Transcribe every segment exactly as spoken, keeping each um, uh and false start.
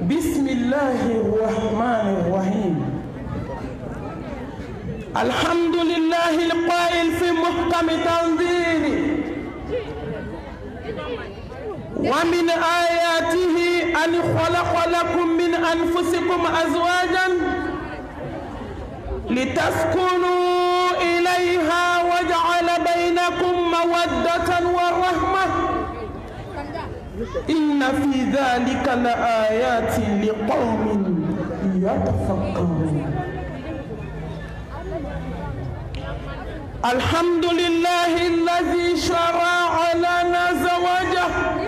بسم الله الرحمن الرحيم. الحمد لله القائل في محكم تنزيله ومن آياته أن خلق لكم من أنفسكم أزواجا لتسكنوا إليها وجعل بينكم مودة ورحمة إن في ذلك لآيات لقوم يتفكرون. الحمد لله الذي شرع لنا زواجه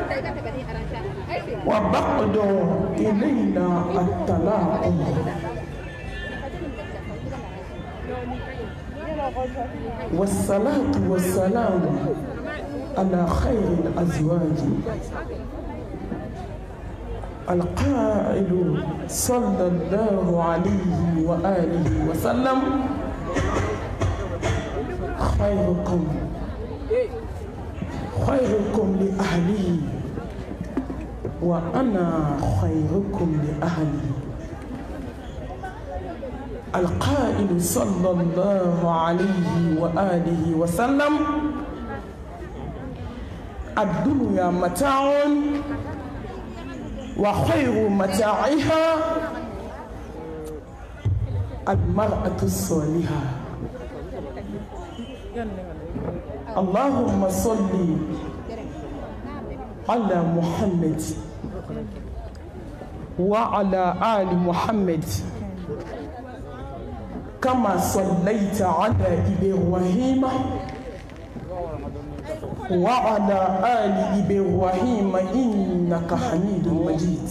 وبعد إلينا الطلاق والصلاة والسلام على خير الأزواج القائل صلى الله عليه وآله وسلم خيركم خيركم لأهلي وأنا خيركم لأهلي. القائل صلى الله عليه وآله وسلم الدنيا متاع وخير متاعها المرأة الصالحة. اللهم صل على محمد وعلى آل محمد كما صليت على إبراهيم وعلى آل إبراهيم إنك حميد مجيد.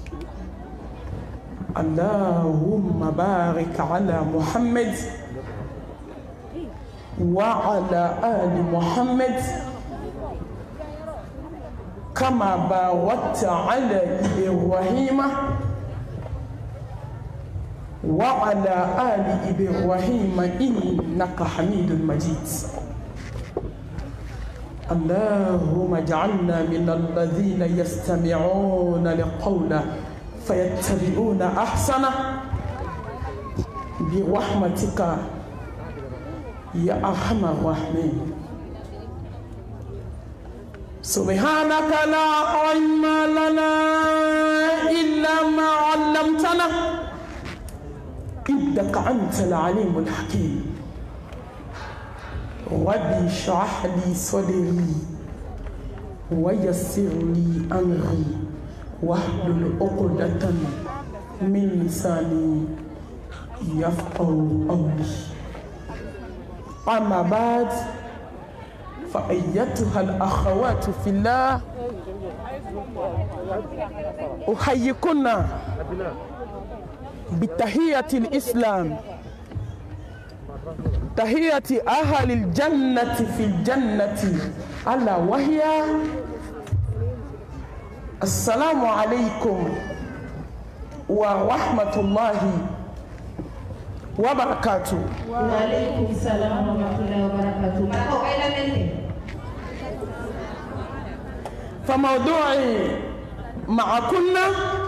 اللهم بارك على محمد وعلى آل محمد كما باركت على إبراهيم وعلى آل إبراهيم إنك حميد مجيد. اللهم اجعلنا من الذين يستمعون القول فيتبعون أحسنه برحمتك يا أرحم الراحمين. سبحانك لا علم لنا إلا ما علمتنا إنك أنت العليم الحكيم. رب اشرح لي صدري ويسر لي أمري واحلل عقدة من لساني يفقهوا قولي. أما بعد فأيتها الأخوات في الله أحييكن بتحية الإسلام تحية أهل الجنة في الجنة ألا وهي السلام عليكم ورحمة الله وبركاته. وعليكم السلام ورحمة الله وبركاته. فموضوعي معكن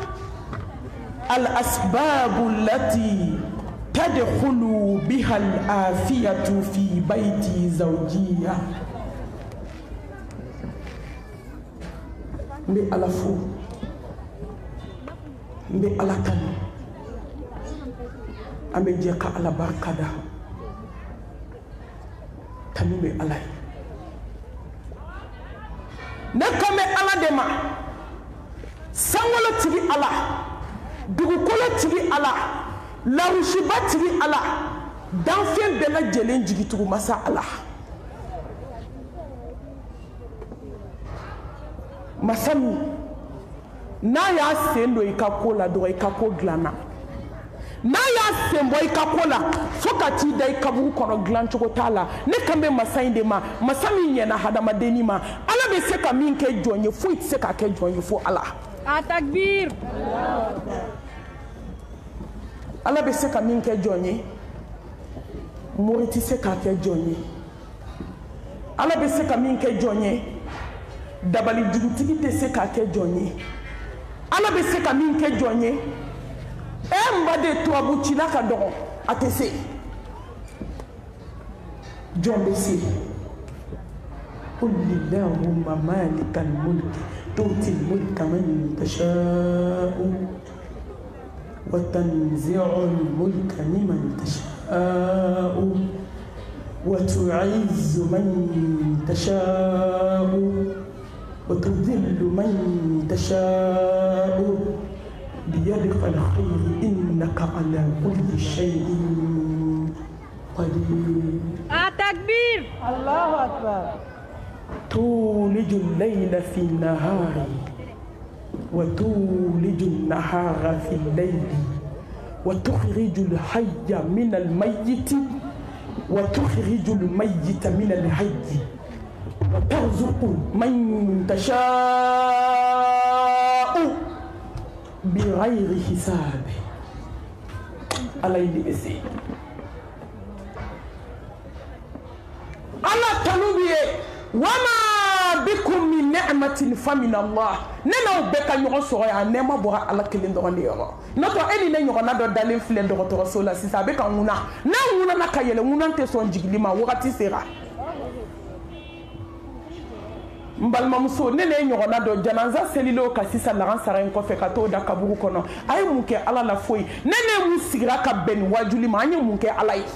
الأسباب التي تدخل بها العافية في بيت زوجية. مي ألفو مي ألتن أمي جيكا على بركة تنمي علي نكمي على دما سانولا تيجي على دوغوكولا تيجي على larusiba tigi ala danfɛn bɛɛ lajɛlen jigitugu masa ala. Masa min n'a y'a sen don i ka ko la dɔrɔn i ka ko dilanna, n'a y'a sen bɔ i ka ko la fo ka t'i da i kaburu kɔnɔ dilancogo t'a la. Ne kan bɛ masa in de ma, masa min ɲɛna hadamadenni ma. Ala bɛ se ka min kɛ jɔn ye foyi tɛ se ka kɛ jɔn ye fo ala. A takbir. Ala bɛ se ka min kɛ jɔn ye mori tɛ se k'a kɛ jɔn ye. Ala bɛ se ka min kɛ jɔn ye dabali jugutigi tɛ se k'a kɛ jɔn ye. ala be se ka min kɛ jɔn ye e mba de tubabu cila ka dɔgɔ a tɛ se jɔn bɛ se قل اللهم مالك الملك تؤتي الملك من تشاء وتنزع الملك ممن تشاء وتعز من تشاء وتذل من تشاء بيدك الخير إنك على كل شيء قدير. التكبير. الله أكبر. تولج الليل في النهار وتولج النهار في الليل وتخرج الحي من الميت وتخرج الميت من الحي وترزق من تشاء بغير حساب. على يدي Allah tanubiye wama bikum min ni'matin famin Allah nena be ka ɲɔgɔn sɔrɔ ya nɛma bɔra ala kelen dɔrɔn de yɔrɔ n'otɔ e ni ne ɲɔgɔnna dɔ dalen filɛ dɔgɔtɔrɔso la sisan a bɛ ka ŋuna n'a ŋunana ka yɛlɛ ŋunan tɛ sɔn jigili ma wagati sera n balimamuso ne ne ɲɔgɔnna dɔ janaza selilen ka sisan lagan sara in kɔfɛ ka t'o da kaburu kɔnɔ a ye mun kɛ ala la foyi ne ne mun sigira ka bɛn nin wajuli ma an ye mun kɛ ala ye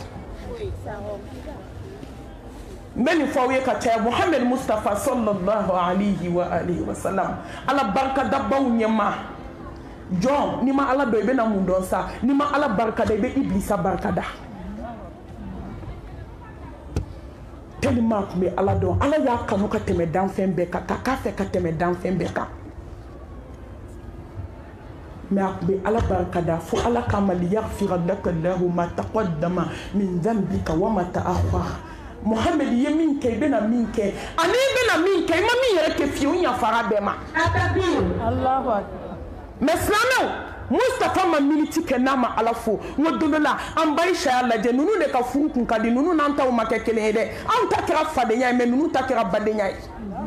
mbeni fawiye ka caya Muhammad Mustafa sallallahu alayhi wa alihi wa sallam ala barka dabaw nyema John ni ma ala do ibe na mun don sa ni ma ala barka da ibe iblisa barka da tellement me ala don ala ya kanu ka teme dan fen be ka ka fe ka teme dan fen be ka me akbe ala barka da fu ala kamal yaghfir laka lahu ma taqaddama min dhanbika wa ma ta'akhkhara Muhammad ye min kɛ i bɛna min kɛ ani i bɛna min kɛ i ma min yɛrɛ kɛ fiyewu ɲafara bɛɛ ma Allahu Akbar mais silamɛw Mustafa ma miniti kɛ n'a ma ala fo n ko don dɔ la an ba Aisha y'a lajɛ ninnu de ka furu kun ka di ninnu n'an taw ma kɛ kelen ye dɛ anw ta kɛra fadenya ye mais ninnu ta kɛra badenya ye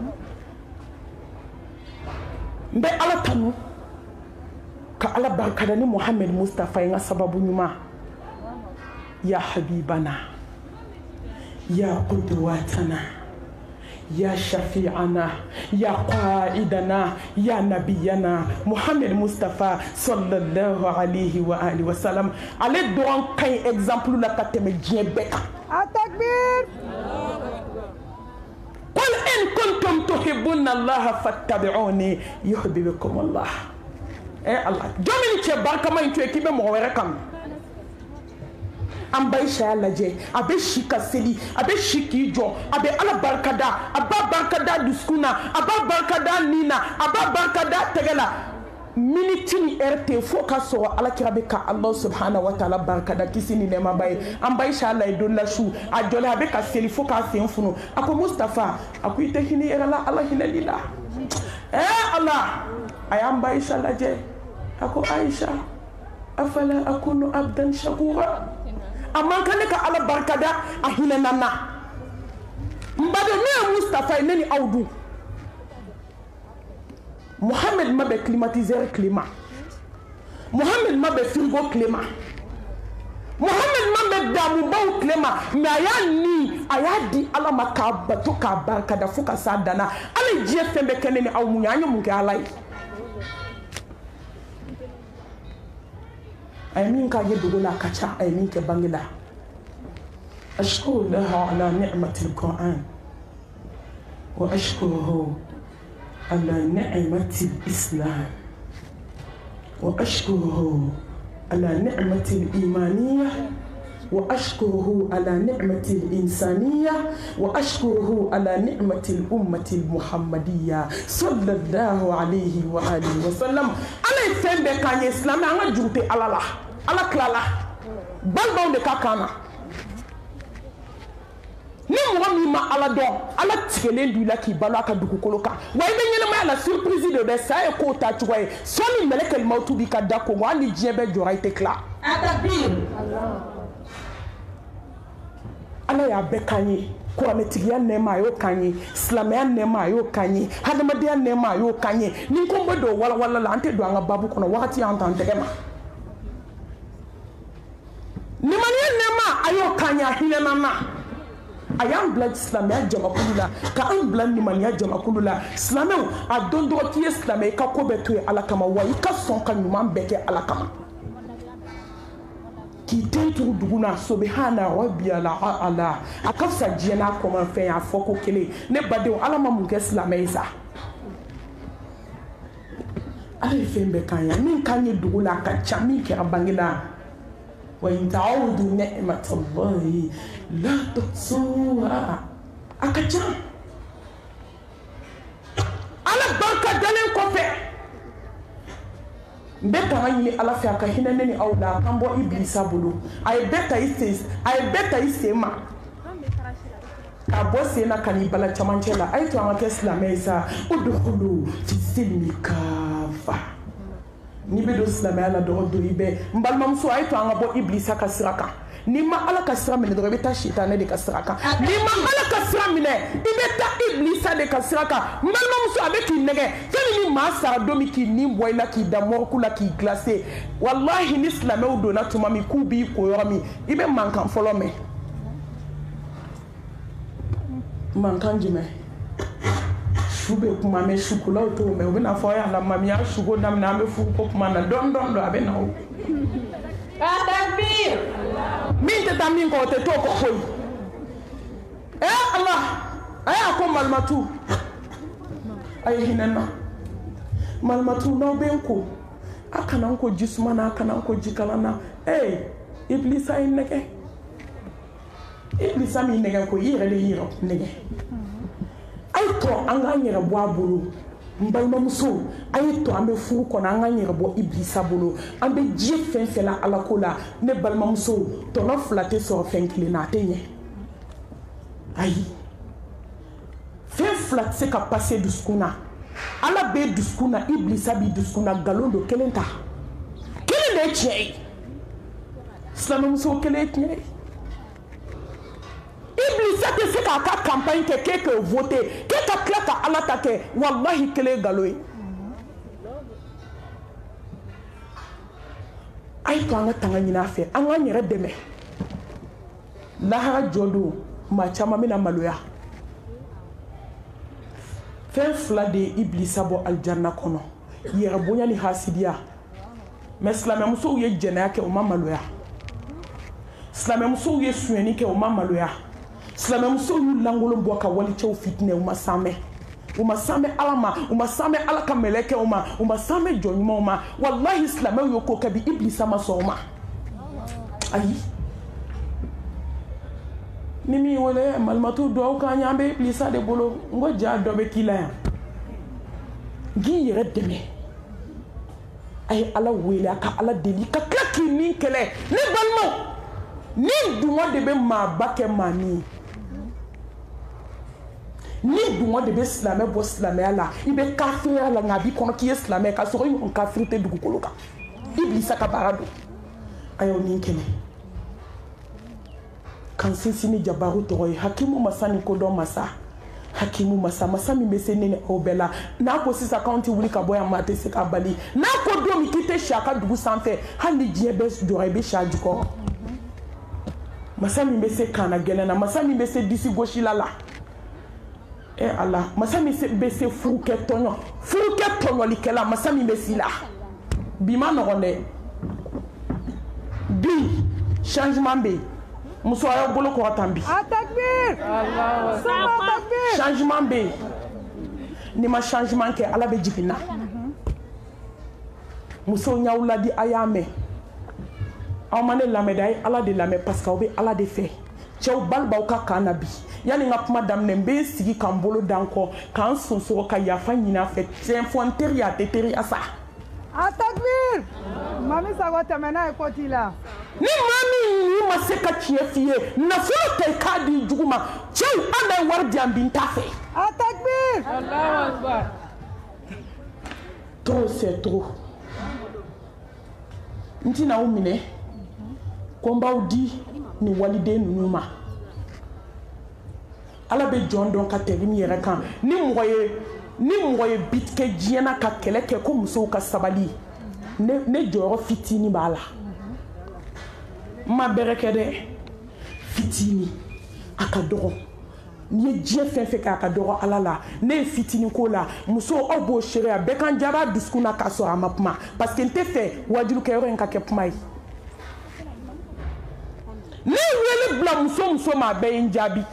n bɛ ala tanu ka ala barikada ni Muhammad Mustafa ye n ka sababu ɲuman ya habibana يا قدواتنا يا شفيعنا يا قائدنا يا نبينا محمد مصطفى صلى الله عليه وآله وسلم على دوان كاي exemple la kateme djebeka التكبير قل إن كنتم تحبون الله فاتبعوني يحببكم الله eh Allah jomini che barka ma into ekibe mo were kam an ba Aisha lajɛ a bɛ si ka seli a bɛ si k'i jɔ a bɛ ala barikada a b'a barikada dusukun na a b'a barikada nin na a b'a barikada tɛgɛ la miniti ni heure tɛ fo ka sɔrɔ alakira bɛ ka Allah subhanahu wa ta'ala barikada kisi ni nɛɛma ba ye an ba Aisha la ye don la su a jɔlen a bɛ ka seli fo k'a sen funu a ko Mustafa a ko i tɛ hinɛ yɛrɛ la ala hinɛli la eh Allah a y'an ba Aisha lajɛ a ko Aisha afala akunu abdan shakura aman kan ka ala barkada a hinɛnana mbado ne ye Mustafa ne ni aw dun Muhammad ma bɛ climatiseur climat Muhammad ma bɛ frigo climat Muhammad ma bɛ damubaw climat mais a y'a ni a y'a di ala ma k'a bato k'a barkada fo ka s'a dana ala diɲɛ fɛn bɛɛ kɛ ne ni aw mun ye an ye mun kɛ ala ye ay min ka ye dugu la ka ca ay min kɛ bange la ashkuru lahu ala ni'mati al-Qur'an wa ashkuruhu ala ni'mati al-Islam wa ashkuruhu ala ni'mati al-imaniyya wa ashkuruhu ala ni'mati al-insaniyya wa ashkuruhu ala ni'mati al-ummati al-muhammadiyya sallallahu alayhi wa alihi wa sallam ala fɛn bɛɛ k'an ye silamɛ an ka juru tɛ ala la ala tilala balibaw de ka kan na ni mɔgɔ min ma ala dɔn ala tigɛlen d'u la k'i balo a ka dugukolo kan wa i bɛ ɲɛnamaya la surprise de bɛ sa ye k'o ta cogo ye sɔni mɛlɛkɛl mawutu b'i ka da kongo hali ni diɲɛ bɛɛ jɔra i tɛ tila ala y'a bɛɛ k'an ye kuranɛtigiya nɛɛma a y'o kan ye silamɛya nɛɛma a y'o kan ye hadamadenya nɛɛma a y'o kan ye ni ko n bɛ don walawala la an tɛ don an ka babu kɔnɔ wagati y'an ta an tɛgɛ ma nimaniya nɛɛma a y'o kan ye a hinɛna na a y'an bila silamɛya jamakulu la k'an bila nimaniya jamakulu la silamɛw a don dɔrɔn k'i ye silamɛ i ka ko bɛɛ to ye ala kama wa i ka sɔn ka ɲuman bɛɛ kɛ ala kama k'i den tugu dugu na subhana rabbiyal a'la a ka fisa diɲɛ n'a kɔmanfɛn a fɔ ko kelen ne badenw ala ma mun kɛ silamɛ ye sa ala ye fɛn bɛɛ kan ya min kan ye dugu la a ka ca min kɛra bange la wa in ta'udu ni'matallahi la tuhsuha a ka ca ala barika dalen kɔfɛ n bɛ kanga ɲini ala fɛ a ka hinɛ ne ni aw la a kan bɔ ibilisa bolo a ye bɛɛ ta i sen a ye bɛɛ ta i sen ma k'a bɔ sen na ka n'i bala camancɛ la a ye to an ka kɛ silamɛ ye sa udkhulu fi silmi kaafa n'i bɛ don silamɛya la dɔrɔn don i bɛ n balimamuso a ye to an ka bɔ ibilisa ka sira kan n'i ma ala ka sira minɛ dɔrɔn i bɛ taa sitanɛ de ka sira kan n'i ma ala ka sira minɛ i bɛ taa ibilisa de ka sira kan n balimamuso a bɛ k'i nɛgɛ fɛn min ni maa sara don min k'i nin bɔ i la k'i da mɔriku la k'i glacé walahi ni silamɛw donna tuma min k'u b'i ko yɔrɔ min i bɛ mankan fɔlɔ mɛn mankan jumɛn su bɛ kuma mɛn sukulaw t'o mɛn u bɛna fɔ y'a la mami y'a suko daminɛ an bɛ furu ko kuma na dɔɔni dɔɔni dɔn a bɛ na o takbir min tɛ taa min kɔ o tɛ t'o kɔ koyi eh ala a y'a ko malimatu a ye hinɛ n na malimatu n'aw bɛ n ko a kana n ko ji suma na a kana n ko ji kalan na eh ibilisa ye nɛgɛ ibilisa min nɛgɛ ko i yɛrɛ de y'i yɛrɛ nɛgɛ a ye to an k'an yɛrɛ bɔ a bolo n balimamuso a ye to an bɛ furu kɔnɔ an k'an yɛrɛ bɔ ibilisa bolo an bɛ diɲɛ fɛn fɛn la ala ko la ne balimamuso tɔnɔ fila tɛ sɔrɔ fɛn kelen na a tɛ ɲɛ ayi fɛn fila tɛ se ka pase dusukun na ala bɛ dusukun na ibilisa b'i dusukun na nkalon don kelen ta kelen de ye tiɲɛ ye silamɛmuso kelen ye tiɲɛ ye ibilisa tɛ se k'a ka campagne kɛ k'e k'o voter k'e ka tila ka ala ta kɛ walahi kelen ye nkalon ye a ye to an ka tanga ɲini a fɛ an k'an yɛrɛ dɛmɛ lahara jɔ don maa caman bɛna maloya fɛn fila de ye ibilisa bɔ alijanna kɔnɔ yɛrɛ bonya ni hasidiya mɛ silamɛmusow ye jɛnɛya kɛ u ma maloya silamɛmusow ye suɲɛni kɛ u ma maloya silamɛmusow y'u lankolon bɔ ka walicɛw fitinɛ u ma sanmɛ u ma sanmɛ ala ma u ma sanmɛ ala ka mɛlɛkɛw ma u ma sanmɛ jɔɲumanw ma walahi silamɛw y'o ko kɛ bi ibilisa ma sɔn o ma ayi ni min wele malimatu duwawu k'an ye an bɛ ibilisa de bolo n ko ja dɔ bɛ k'i la yan n k'i yɛrɛ dɛmɛ a ye ala wele a ka ala deli ka tila k'i ni kɛlɛ ne balimaw ni dungɔ de bɛ maaba kɛ maa min ni dungɔ de bɛ silamɛ bɔ silamɛya la i bɛ kafiriya la nka a b'i kɔnɔ k'i ye silamɛ ka sɔrɔ i ɲɔgɔn kafiri tɛ dugukolo kan ibilisa ka baara don a y'o ni kɛlɛ kan sinsin ni jabaru tɔgɔ ye hakimu masa ni kodɔn masa hakimu masa masa min bɛ se ne ni aw bɛɛ la n'a ko sisan k'anw tɛ wuli ka bɔ yan maa tɛ se k'a bali n'a ko don min k'i tɛ si a ka dugu sanfɛ hali ni diɲɛ bɛɛ jɔra i bɛ si a jukɔrɔ masa min bɛ se kaana gɛlɛn na masa min bɛ se disi gosila la e ala masa min bɛ se furukɛ tɔɲɔ furukɛ tɔɲɔlikɛla masa min bɛ si la bi ma nɔgɔn dɛ bi changement bɛ yen muso a y'aw bolo kɔrɔ tan bi changement bɛ yen ni ma changement kɛ ala bɛ jigin na musow y'aw ladi a y'a mɛn aw ma ne lamɛn dɛ a ye ala de lamɛn parce que aw bɛ ala de fɛ cɛw bali b'aw ka kan na bi yanni n ka kuma daminɛ n bɛ n sigi ka n bolo da n kɔ k'an sonsoro ka yafa ɲini a fɛ tiɲɛ fɔ n teri a tɛ teriya sa. A takbir mami sago tɛmɛna ye ko t'i la. ni maa min ni ma se ka tiɲɛ f'i ye nafolo tɛ k'a di jugu ma cɛw an bɛ wari di yan bi n t'a fɛ. A takbir. Alahu akbar. trop c'est trop n tɛna aw minɛ ko n b'aw di nin waliden ninnu ma ala be jɔn dɔn ka tɛgɛ min yɛrɛ kan ni mɔgɔ ye ni mɔgɔ ye bi kɛ diɲɛ na ka kɛlɛ kɛ ko musow ka sabali ne ne jɔyɔrɔ fitinin b'a la ma bɛrɛ kɛ dɛ fitinin a ka dɔgɔ ni ye diɲɛ fɛn fɛn kɛ a ka dɔgɔ ala la ne ye fitinin ko la muso aw b'o seereya bɛɛ kan jaba dusukun na k'a sɔrɔ a ma kuma parce que n tɛ fɛ wajulukɛyɔrɔ in ka kɛ kuma ye ne ye wele bila muso muso ma a bɛɛ ye n jaabi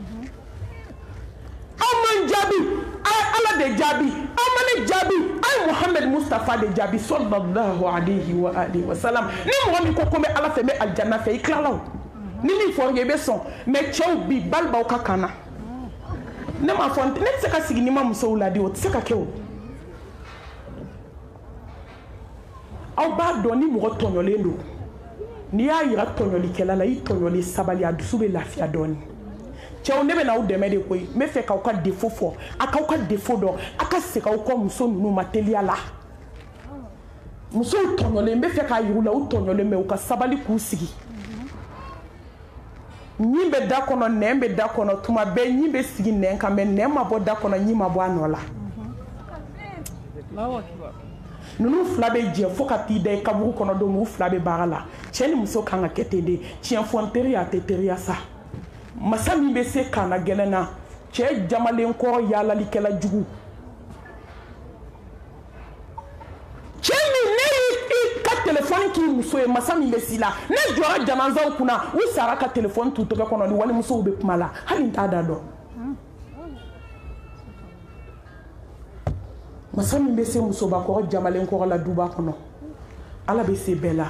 aw ma n jaabi a ye ala de jaabi aw ma ne jaabi a ye muhammed mustafa de jaabi sallallahu alayhi wa alihi wa sallam ni mɔgɔ min ko ko n bɛ ala fɛ n bɛ alijanna fɛ i tilala o ni min fɔra i bɛ sɔn mɛ cɛw bi balibaw ka kan na ne m'a fɔ ne tɛ se ka sigi ni ma musow ladi o tɛ se ka kɛ o aw b'a dɔn ni mɔgɔ tɔɲɔlen don n'i y'a yira tɔɲɔlikɛla la i tɔɲɔli sabali a dusu bɛ lafiya dɔɔni cɛw ne bɛ n'aw dɛmɛ de koyi n bɛ fɛ k'aw ka defo fɔ a k'aw ka defo dɔn a ka segin aw kɔ muso ninnu ma teliya la musow tɔɲɔlen n bɛ fɛ k'a yiru la u tɔɲɔlen bɛ u ka sabali k'u sigi ɲin bɛ da kɔnɔ nɛn bɛ da kɔnɔ tuma bɛɛ ɲin bɛ sigi nɛn kan mɛ nɛn ma bɔ da kɔnɔ ɲin ma bɔ a nɔ la ninnu fila bɛ jɛ fo ka t'i da i kaburu kɔnɔ don u fila bɛ baara la cɛ ni muso kan ka kɛ ten de tiɲɛ fɔ n teri a tɛ teriya sa masa min bɛ se kana gɛlɛn na cɛ jamalen kɔrɔ yaalalikɛla jugu cɛ min ne y'i ka telefɔni k'i muso ye masa min bɛ si la ne jɔra janazaw kunna u sara ka telefɔni t'u tɛgɛ kɔnɔ ni walimusow bɛ kuma la hali n t'a da dɔn masa min bɛ se musobakɔrɔ jamalen kɔrɔ la duba kɔnɔ ala bɛ se bɛɛ la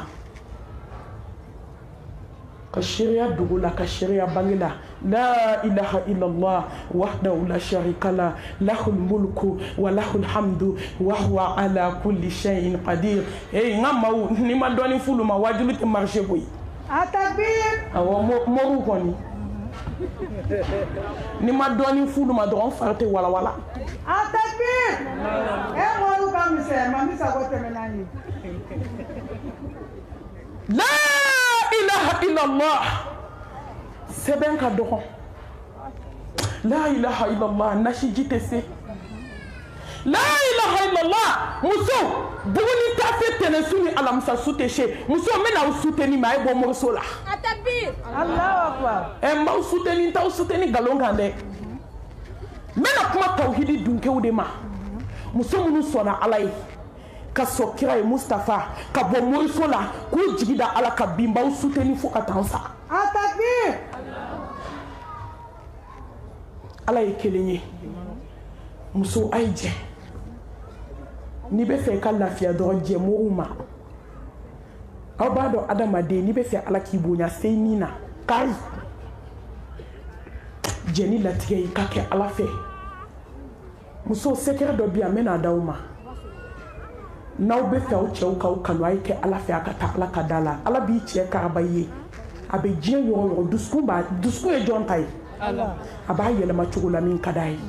ka shari'a dogo la ka shari'a bange la la ilaha illallah wahdahu la sharika la lahul mulku wa lahul hamdu wa huwa ala kulli shay'in qadir eh nga maw ni ma doni fulu ma wajulu te marché boy atakbir awo moru koni ni ma doni fulu ma don farte wala wala atakbir eh moru ka mise mami sagote menani la ilaha illallah sɛbɛn ka dɔgɔ la ilaha illallah nasi ji tɛ se la ilaha illallah muso buguni tafe tɛnɛsu ni alamisa su tɛ se muso n bɛna aw suteni ma a ye bɔ moriso la Allahu akbar ɛ n b'aw suteni n t'aw suteni nkalon kan dɛ n bɛna kuma tawhidi dunkew de ma muso minnu sɔnna ala ye ka sɔn kira ye mustafa ka bɔ moriso la k'u jigi da ala ka bin b'aw suteni fo ka taa sa atakbir ala ye kelen ye muso a ye jɛ n'i bɛ fɛ i ka lafiya dɔrɔn jɛ mɔgɔw ma aw b'a dɔn adamaden n'i bɛ fɛ ala k'i bonya se ni na kari jɛ ni latigɛ ye ka kɛ ala fɛ muso sekɛrɛ dɔ bɛ yan n bɛ n'a d'aw ma n'aw bɛ fɛ aw cɛw k'aw kanu a ye kɛ ala fɛ a ka taa ala ka da la ala b'i cɛ karaba ye a bɛ diɲɛ yɔrɔ yɔrɔ dusukun b'a dusukun ye jɔn ta ye a b'a yɛlɛma cogo la min ka d'a ye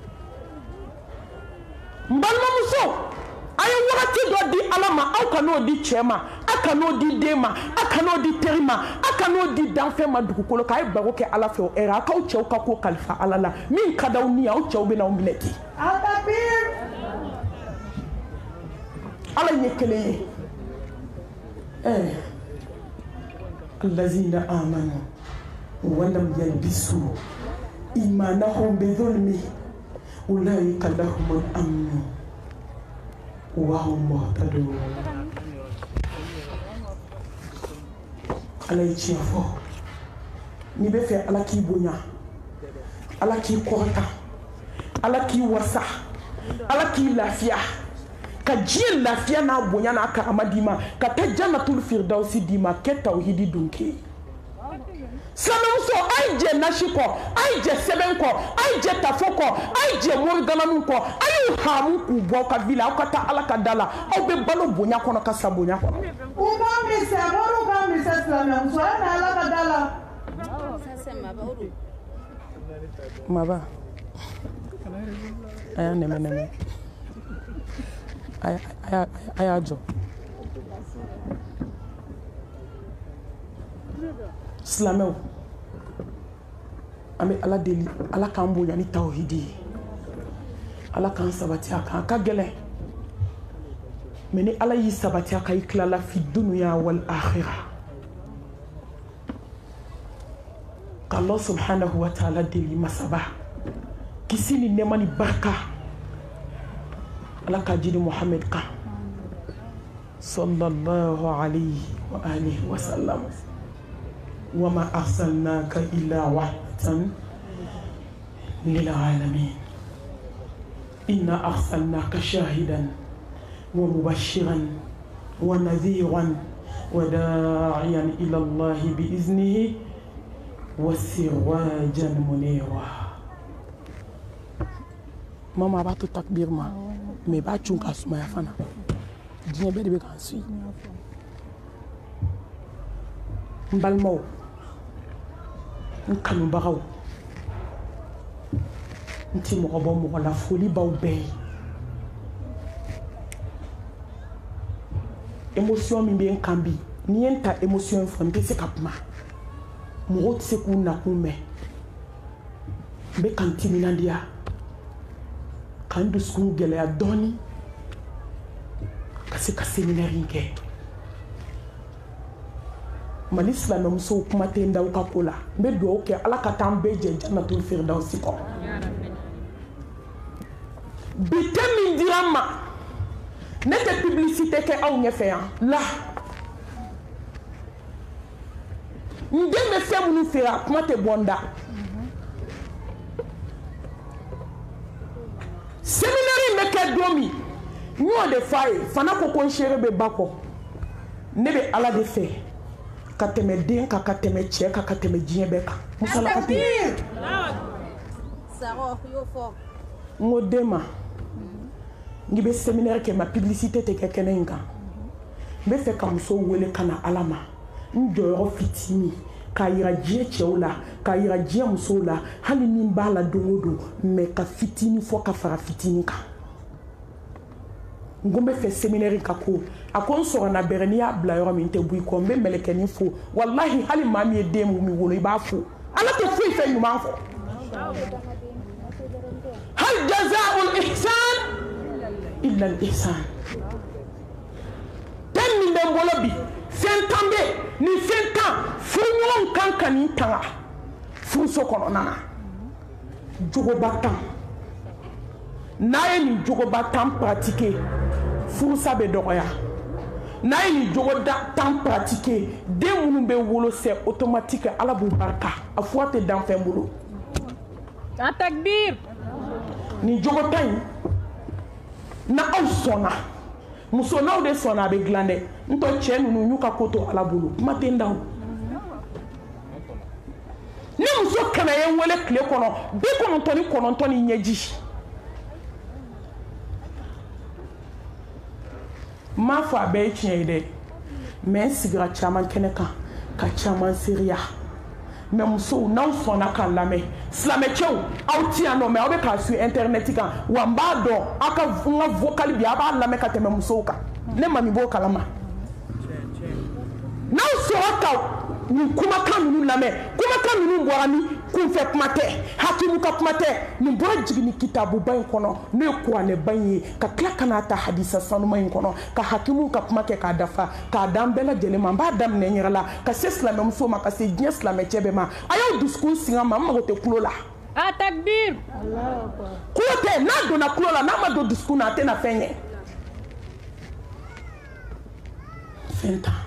n balimamuso a ye wagati dɔ di ala ma aw ka n'o di cɛ ma a ka n'o di den ma a ka n'o di teri ma a ka n'o di danfɛn ma dugukolo kan a ye baro kɛ ala fɛ o ɛrɛ a k'aw cɛw ka ko kalifa ala la min ka d'aw ni aw cɛw bɛ n'aw minɛ ten ala ye kelen ye ɛɛ allazina amanu walam yalbisu imanahum bidhulmi ulaika lahumul amnu wa hum muhtadun ala ye tiɲɛ fɔ n'i bɛ fɛ ala k'i bonya ala k'i kɔrɔta ala k'i wasa ala k'i lafiya ka diɲɛ lafiya n'a bonya n'a karama d'i ma ka taa jannatul firdausi d'i ma kɛ tawhidi dunke silamɛmuso a ye jɛ nasi kɔ a ye jɛ sɛbɛn kɔ a ye jɛ tafo kɔ a ye jɛ morigalamiw kɔ a y'u haamu k'u bɔ aw ka vi la aw ka taa ala ka da la aw bɛ balo bonya kɔnɔ ka sa bonya kɔnɔ u ka misɛ mɔriw ka misɛ silamɛmuso a na ala ka da la maba a y'a nɛmɛ nɛmɛ a y'a jɔ silamɛw an bɛ ala deli ala k'an bonya ni tawhidi ye ala k'an sabati a kan a ka gɛlɛn mais ni ala y'i sabati a kan i tilala fi dunuya wal akhira k'Allah subhanahu wa ta'ala deli masaba kisi ni nɛɛma ni barika ala ka jiri Muhammad kan sallallahu alayhi wa alihi wa sallam wa ma arsalnaka illa rahmatan lil alamin inna arsalnaka shahidan wa mubashiran wa nadhiran wa da'iyan ila Allah bi iznihi wa sirajan munira. Mama ba to takbir ma me ba chun ka suma ya fana diɲɛ bɛɛ de bɛ k'an suit n balimaw n kanubagaw n tɛ mɔgɔ bɔ mɔgɔ la foli b'aw bɛɛ ye émotion min bɛ n kan bi n'i ye n ta émotion fɔ n tɛ se ka kuma mɔgɔw tɛ se k'u nakun mɛn n bɛ ka n timinandiya ka n dusukun gɛlɛya dɔɔni ka se ka séminaire in kɛ Mali silamɛmusow kuma tɛ n da u ka ko la n bɛ dugawu kɛ ala ka taa an bɛɛ jɛ jannatul firdausi kɔrɔ bi tɛ min dira n ma ne tɛ publicité kɛ aw ɲɛfɛ yan la n den bɛ fɛn minnu feere a kuma tɛ bɔ n da séminaire in bɛ kɛ don min n y'o de f'a ye fana ko ko n seere bɛ ba kɔ ne bɛ ala de fɛ ka tɛmɛ den kan ka tɛmɛ cɛ kan ka tɛmɛ diɲɛ bɛɛ kan musalaka tɛ n ko den ma n'i bɛ séminaire kɛ ma publicité tɛ kɛ kɛnɛ in kan n bɛ fɛ ka musow wele ka na ala ma n jɔyɔrɔ fitinin k'a yira diɲɛ cɛw la k'a yira diɲɛ musow la hali ni n b'a la don o don mais ka fitinin fɔ ka fara fitinin kan n ko n bɛ fɛ séminaire ka ko a ko n sɔrɔna bɛrɛ n'i y'a bila yɔrɔ min n tɛ bɔ i kɔ n bɛ mɛlɛkɛnin fo walahi hali maa min ye den min wolo i b'a fo ala tɛ foyi fɛn ɲuman fɔ hal jazaa'ul ihsan illa al ihsan den min bɛ n bolo bi fɛn tan bɛ nin fɛn tan furuɲɔgɔn kan ka nin tanga furuso kɔnɔna na jogoba tan n'a ye nin jogoba tan pratiquer furusa bɛ dɔgɔya n'a ye nin jogo tan pratiquer den minnu bɛ wolo c'est automatique ala b'u barika a fura tɛ dan fɛn bolo a takbir nin jogo tan in na aw sɔnna muso n'aw de sɔnna a bɛ dilan dɛ n tɔ cɛ ninnu y'u ka ko to ala bolo kuma tɛ n da o ni muso kɛmɛ ye n wele tile kɔnɔ bi kɔnɔntɔn ni kɔnɔntɔn ni ɲɛji n m'a fɔ a bɛɛ ye tiɲɛ ye dɛ mais n sigira caman kɛnɛ kan ka caman seriya mais musow n'aw sɔnna k'an lamɛn silamɛcɛw aw ti yan nɔ mais aw bɛ k'a su internet kan wa n b'a dɔn aw ka n ka vocal bi a b'a lamɛn ka tɛmɛ musow kan ne mami b'o kalama n'aw sɔrɔ ka nin kumakan ninnu lamɛn kumakan ninnu bɔra ni kunfɛ kuma tɛ hakimu ka kuma tɛ nin bɔra jigin kitabuba in kɔnɔ n'o ye kuranɛba in ye ka tila ka n'a ta hadisa sanuma in kɔnɔ ka hakimu ka kuma kɛ k'a dafa k'a d'an bɛɛ lajɛlen ma n b'a daminɛ n yɛrɛ la ka se silamɛmuso ma ka se diɲɛ silamɛcɛ bɛɛ ma a y'aw dusukun sin an ma n mago tɛ kulo la a takbir kulo tɛ n'a donna kulo la n'a ma don dusukun na a tɛna fɛn ɲɛ fɛn tan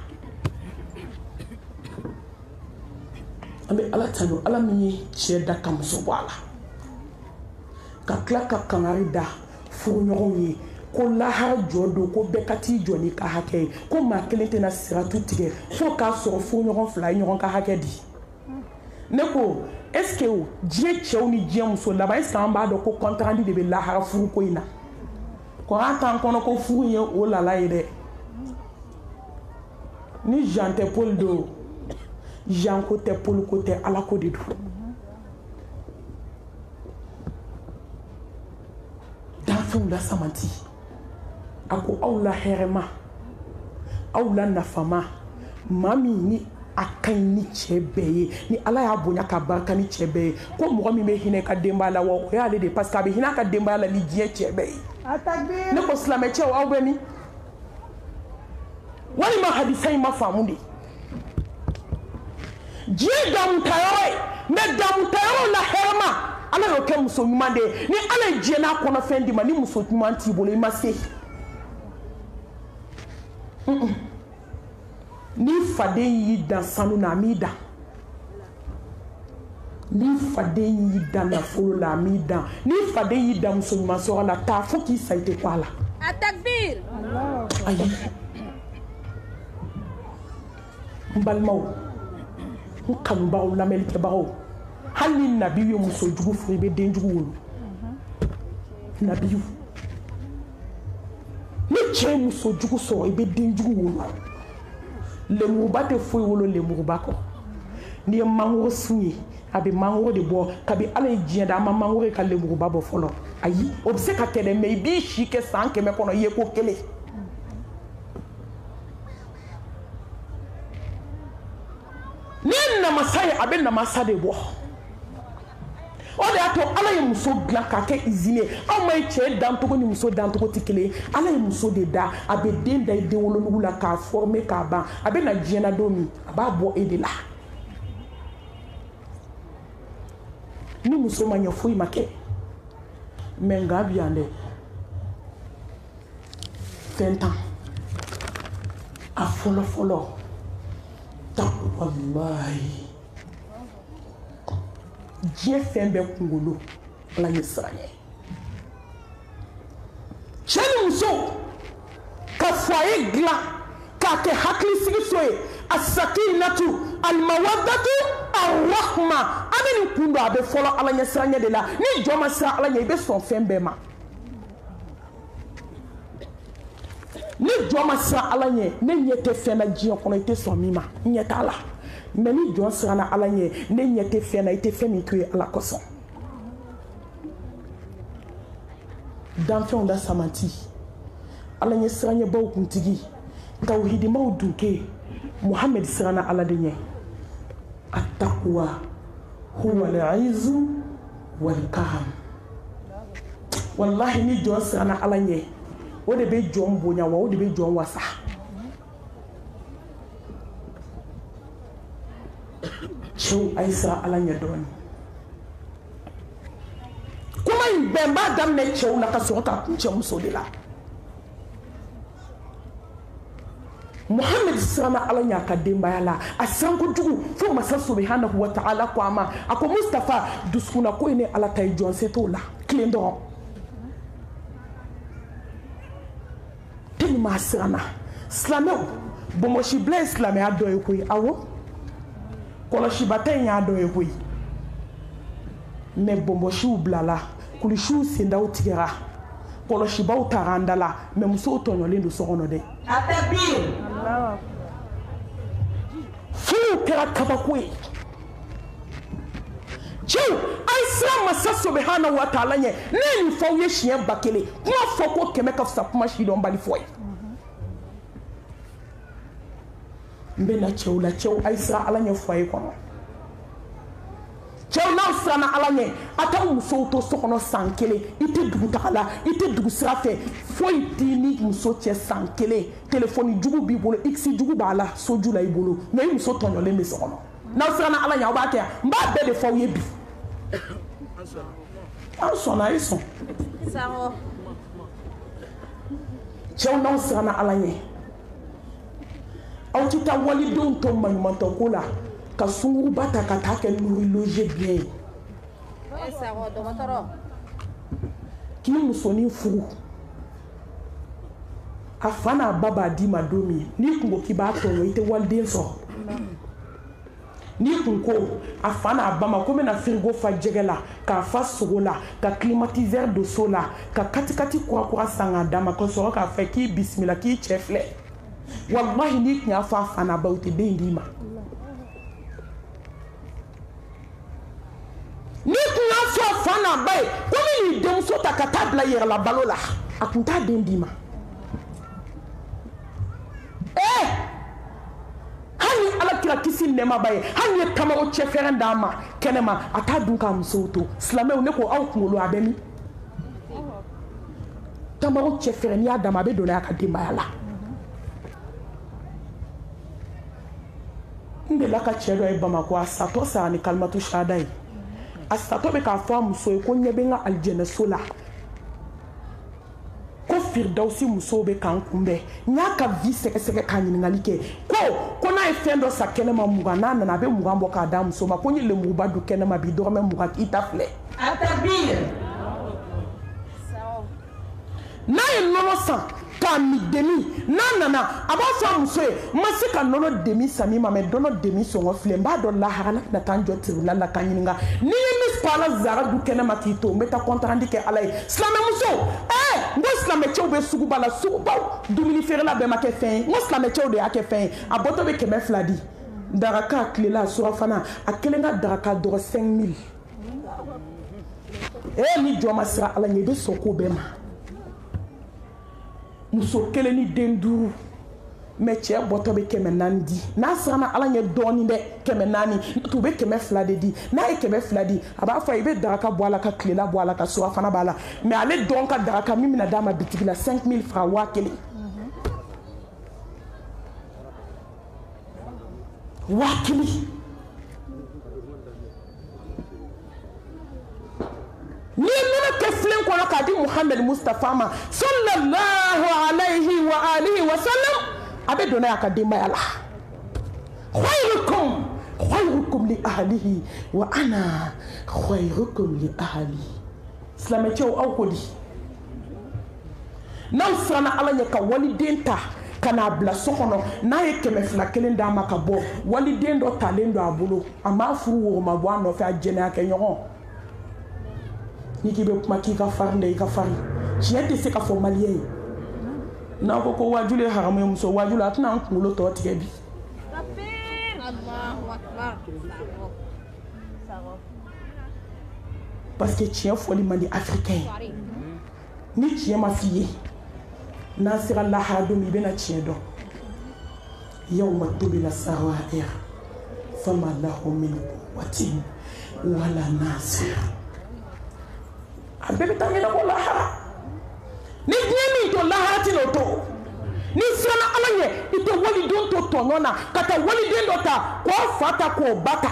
an bɛ ala tanu ala min ye cɛ da ka muso bɔ a la ka tila ka kangari da furuɲɔgɔnw ye ko lahara jɔ don ko bɛɛ ka t'i jɔ n'i ka hakɛ ye ko maa kelen tɛna siratu tigɛ fo k'a sɔrɔ furuɲɔgɔn fila ye ɲɔgɔn ka hakɛ di ne ko est ce que diɲɛ cɛw ni diɲɛ muso laban est ce que an b'a dɔn ko kɔntarandi de bɛ lahara furu ko in na kɔrɔ t'an kɔnɔ ko furu in ye o lala ye dɛ ni Jean tɛ Paul don Jean ko tɛ Paul ko tɛ ala ko de don danfɛnw la samanti a ko aw la hɛrɛma aw la nafama maa min ni a ka ɲi ni cɛ bɛɛ ye ni ala y'a bonya ka barika ni cɛ bɛɛ ye ko mɔgɔ min bɛ hinɛ ka denbaya la wa o y'ale de parce que a bɛ hinɛ ka denbaya la ni diɲɛ cɛ bɛɛ ye ne ko silamɛ cɛw aw bɛ min walima hadisa in ma faamu de diɲɛ damutayɔrɔ ye mais damutayɔrɔ la hɛrɛma ala y'o kɛ muso ɲuman de ye ni ala ye diɲɛ n'a kɔnɔfɛn d'i ma ni muso ɲuman t'i bolo i ma se ni faden y'i dan sanu na a m'i dan ni faden y'i dan nafolo la a m'i dan ni faden y'i dan muso ɲuman sɔrɔ la taa fo k'i sa i tɛ ko a la Atakbir. ayi n balimaw n kanubagaw lamɛnlikɛbagaw hali ni nabiyu ye muso jugu furu i bɛ den jugu wolo nabiyu ni cɛ ye muso jugu sɔrɔ i bɛ den jugu wolo lemuruba tɛ foyi wolo lemuruba kɔ n'i ye mangoro sun ye a bɛ mangoro de bɔ kabi ala ye diɲɛ da an ma mangoro ye ka lemuruba bɔ fɔlɔ ayi o bɛ se ka kɛ dɛ mɛ i b'i si kɛ san kɛmɛ kɔnɔ i ye ko kelen ni ye namasa ye a bɛ namasa de bɔ o de y'a to ala ye muso dilan k'a kɛ izini ye aw ma ye cɛ dancogo ni muso dancogo tɛ kelen ye ala ye muso de da a bɛ den da i den wolonugu la k'a former k'a ban a bɛ na diɲɛ na don min a b'a bɔ e de la ni muso ma ɲɛ foyi ma kɛ mɛ nka bi yan dɛ fɛn tan a fɔlɔ fɔlɔ takuwalayi diɲɛ fɛn bɛɛ kunkolo ala ye siran ye cɛ ni muso ka foyer dilan k'a kɛ hakilisigi ye a sakinatu alimawadatu arahma an bɛ nin kun don a bɛ fɔlɔ ala ɲɛ siranya de la ni jɔn ma siran ala ɲɛ i bɛ sɔn fɛn bɛɛ ma ni jɔn ma siran ala ɲɛ ne ɲɛ tɛ fɛn na diɲɛ kɔnɔ i tɛ sɔn min ma ɲɛ t'a la mɛ ni jɔn siranna ala ɲɛ ne ɲɛ tɛ fɛn na i tɛ fɛn min to ye ala kosɔn danfɛnw la samati ala ɲɛ siranɲɛbaw kuntigi tawhidimaw dunke muhamɛd siranna ala de ɲɛ attaquwa huwa al-izu wal-kaham wallahi ni jɔn siranna ala ɲɛ o de bɛ jɔn bonya wa o de bɛ jɔn wasa cɛw a ye siran ala ɲɛ dɔɔni kuma in bɛn b'a daminɛ cɛw la ka sɔrɔ k'a kun cɛ muso de la muhamɛd siranna ala ɲɛ a ka denbaya la a siran kojugu fo masa subhanahu wa ta'ala ko a ma a ko mustafa dusukuna ko ni ala ta ye jɔn se t'o la tilen dɔrɔn tellement a siranna silamɛw bɔnbɔsibila ye silamɛya dɔ ye koyi awɔ kɔlɔsibata in y'a dɔ ye koyi mɛ bɔnbɔsiw bilala kulisiw sendaw tigɛra kɔlɔsibaw taara an da la mɛ musow tɔɲɔlen don so kɔnɔ dɛ furu kɛra kabako ye cɛw a ye siran masa subhanahu wa ta'ala ɲɛ ne ye nin fɔw ye siɲɛ ba kelen kuma fɔ ko kɛmɛ ka fisa kuma sidɔnbali fɔ ye n bɛ na cɛw la cɛw a ye siran ala ɲɛ fɔ a ye kɔnɔ cɛw n'aw siranna ala ɲɛ a t'aw musow to so kɔnɔ san kelen i tɛ dugu taga la i tɛ dugu sira fɛ foyi t'i ni muso cɛ san kelen telefɔni jugu b'i bolo x jugu b'a la soju la i bolo mɛ i muso tɔɲɔlen bɛ so kɔnɔ n'aw siranna ala ɲɛ aw b'a kɛ yan n b'a bɛɛ de fɔ aw ye bi an sɔnna a ye sɔn cɛw n'aw siranna ala ɲɛ aw tɛ taa walidenw to maɲumantɔ ko la ka sunguruba ta ka taa kɛ lori loge bien ye k'i musonin furu a fa n'a ba b'a d'i ma don min n'i kun ko k'i b'a tɔɲɔ i tɛ waliden sɔrɔ n'i kun ko a fa n'a ba ma ko n bɛna firigo fa jɛgɛ la k'a fa sogo la ka climatiseur don so la ka katikati kurakura san k'a d'a ma ka sɔrɔ k'a fɛ k'i bisimila k'i cɛ filɛ wallahi n'i kun y'a fɔ a fa n'a ba u tɛ den d'i ma n'i kun y'a fɔ a fa n'a ba ye ko ne y'i denmuso ta ka taa bila yɛrɛla balo la a kun t'a den d'i ma ee hali ni ala alakira kisi nɛma ba ye hali ye tamaro cɛ fɛrɛn d'a ma kɛnɛma a t'a dun k'a musow to silamɛw ne ko aw kunkolo a bɛ min tamaro cɛ fɛrɛn n'i y'a d'a ma a bɛ donna a ka denbaya la n delila ka cɛ dɔ ye Bamakɔ a satɔ sara ni kalimatu shahada ye a satɔ bɛ k'a fɔ a muso ye ko ɲɛ bɛ n ka alijɛnɛso la ko Firdausi musow bɛ k'an kunbɛn n y'a ka vie sɛgɛsɛgɛ ka ɲininkali kɛ ko ko n'a ye fɛn dɔ sa kɛnɛma mugan n'a nana a bɛ mugan bɔ k'a d'a muso ma ko n ye lemuruba don kɛnɛma bi dɔrɔmɛ mugan i ta filɛ a takbir n'a ye nɔnɔ san k'a mi demi n'a nana a b'a fɔ a muso ye n ma se ka nɔnɔ demi san min ma mɛ nɔnɔ demi sɔngɔ filɛ n b'a dɔn lahara ne tɛna taa n jɔ tribunal la ka ɲininka n'i ye min fɔ ala zara du kɛnɛma k'i to n bɛ taa kɔntarandi kɛ ala ye silamɛmuso ɛɛ n ko silamɛcɛw bɛ suguba la sugubaw dumuni feerela bɛɛ ma kɛ fɛn ye n ko silamɛcɛw de y'a kɛ fɛn ye a bɔtɔ bɛ kɛmɛ fila di daraka a tilela a surafana a kelen ka daraka dɔrɔn cinq mille ee ni jɔ ma sira ala ɲɛ i bɛ sɔn k'o bɛɛ ma muso kelen ni den duuru mɛ cɛ bɔtɔ bɛ kɛmɛ naani di n'a siranna ala ɲɛ dɔɔnin dɛ kɛmɛ naani tu bɛ kɛmɛ fila de di n'a ye kɛmɛ fila di a b'a fɔ i bɛ daraka bɔ a la ka tilela bɔ a la ka surafana b'a la mɛ ale dɔn ka daraka min bɛna d'a ma bitigi la cinq mille francs waa kelen waa kelen ni ye nɔnɔ kɛ filen kɔnɔ k'a di Muhammed Mustafa ma sallallahu alayhi wa alihi wa sallam a bɛ donna a ka denbaya la khayrukum khayrukum li ahlihi wa ana khayrukum li ahli silamɛcɛw aw ko di n'aw siranna ala ɲɛ ka waliden ta ka n'a bila so kɔnɔ n'a ye kɛmɛ fila kelen d'a ma ka bɔ waliden dɔ talen don a bolo a m'a furu woroma bɔ a nɔfɛ a jɛnɛya kɛ ɲɔgɔn n'i k'i bɛ kuma k'i ka farin dɛ i ka farin tiɲɛ tɛ se ka fɔ maliyɛn ye n'a ko ko wajulu ye haramu ye muso wajulu a tɛna an kunkolo tɔ tigɛ bi parce que tiɲɛ fɔli man di africain ye ni tiɲɛ ma f'i ye n'a sera lahara don min i bɛna tiɲɛ dɔn yawma tubila sarair fama lahu min quwwatin wala nasir a bɛɛ bɛ taa ɲɛnabɔ lahara ni diɲɛ min to lahara ti n'o to ni siranna ala ɲɛ i tɛ waliden to tɔɲɔ na ka taa waliden dɔ ta k'o fa ta k'o ba ta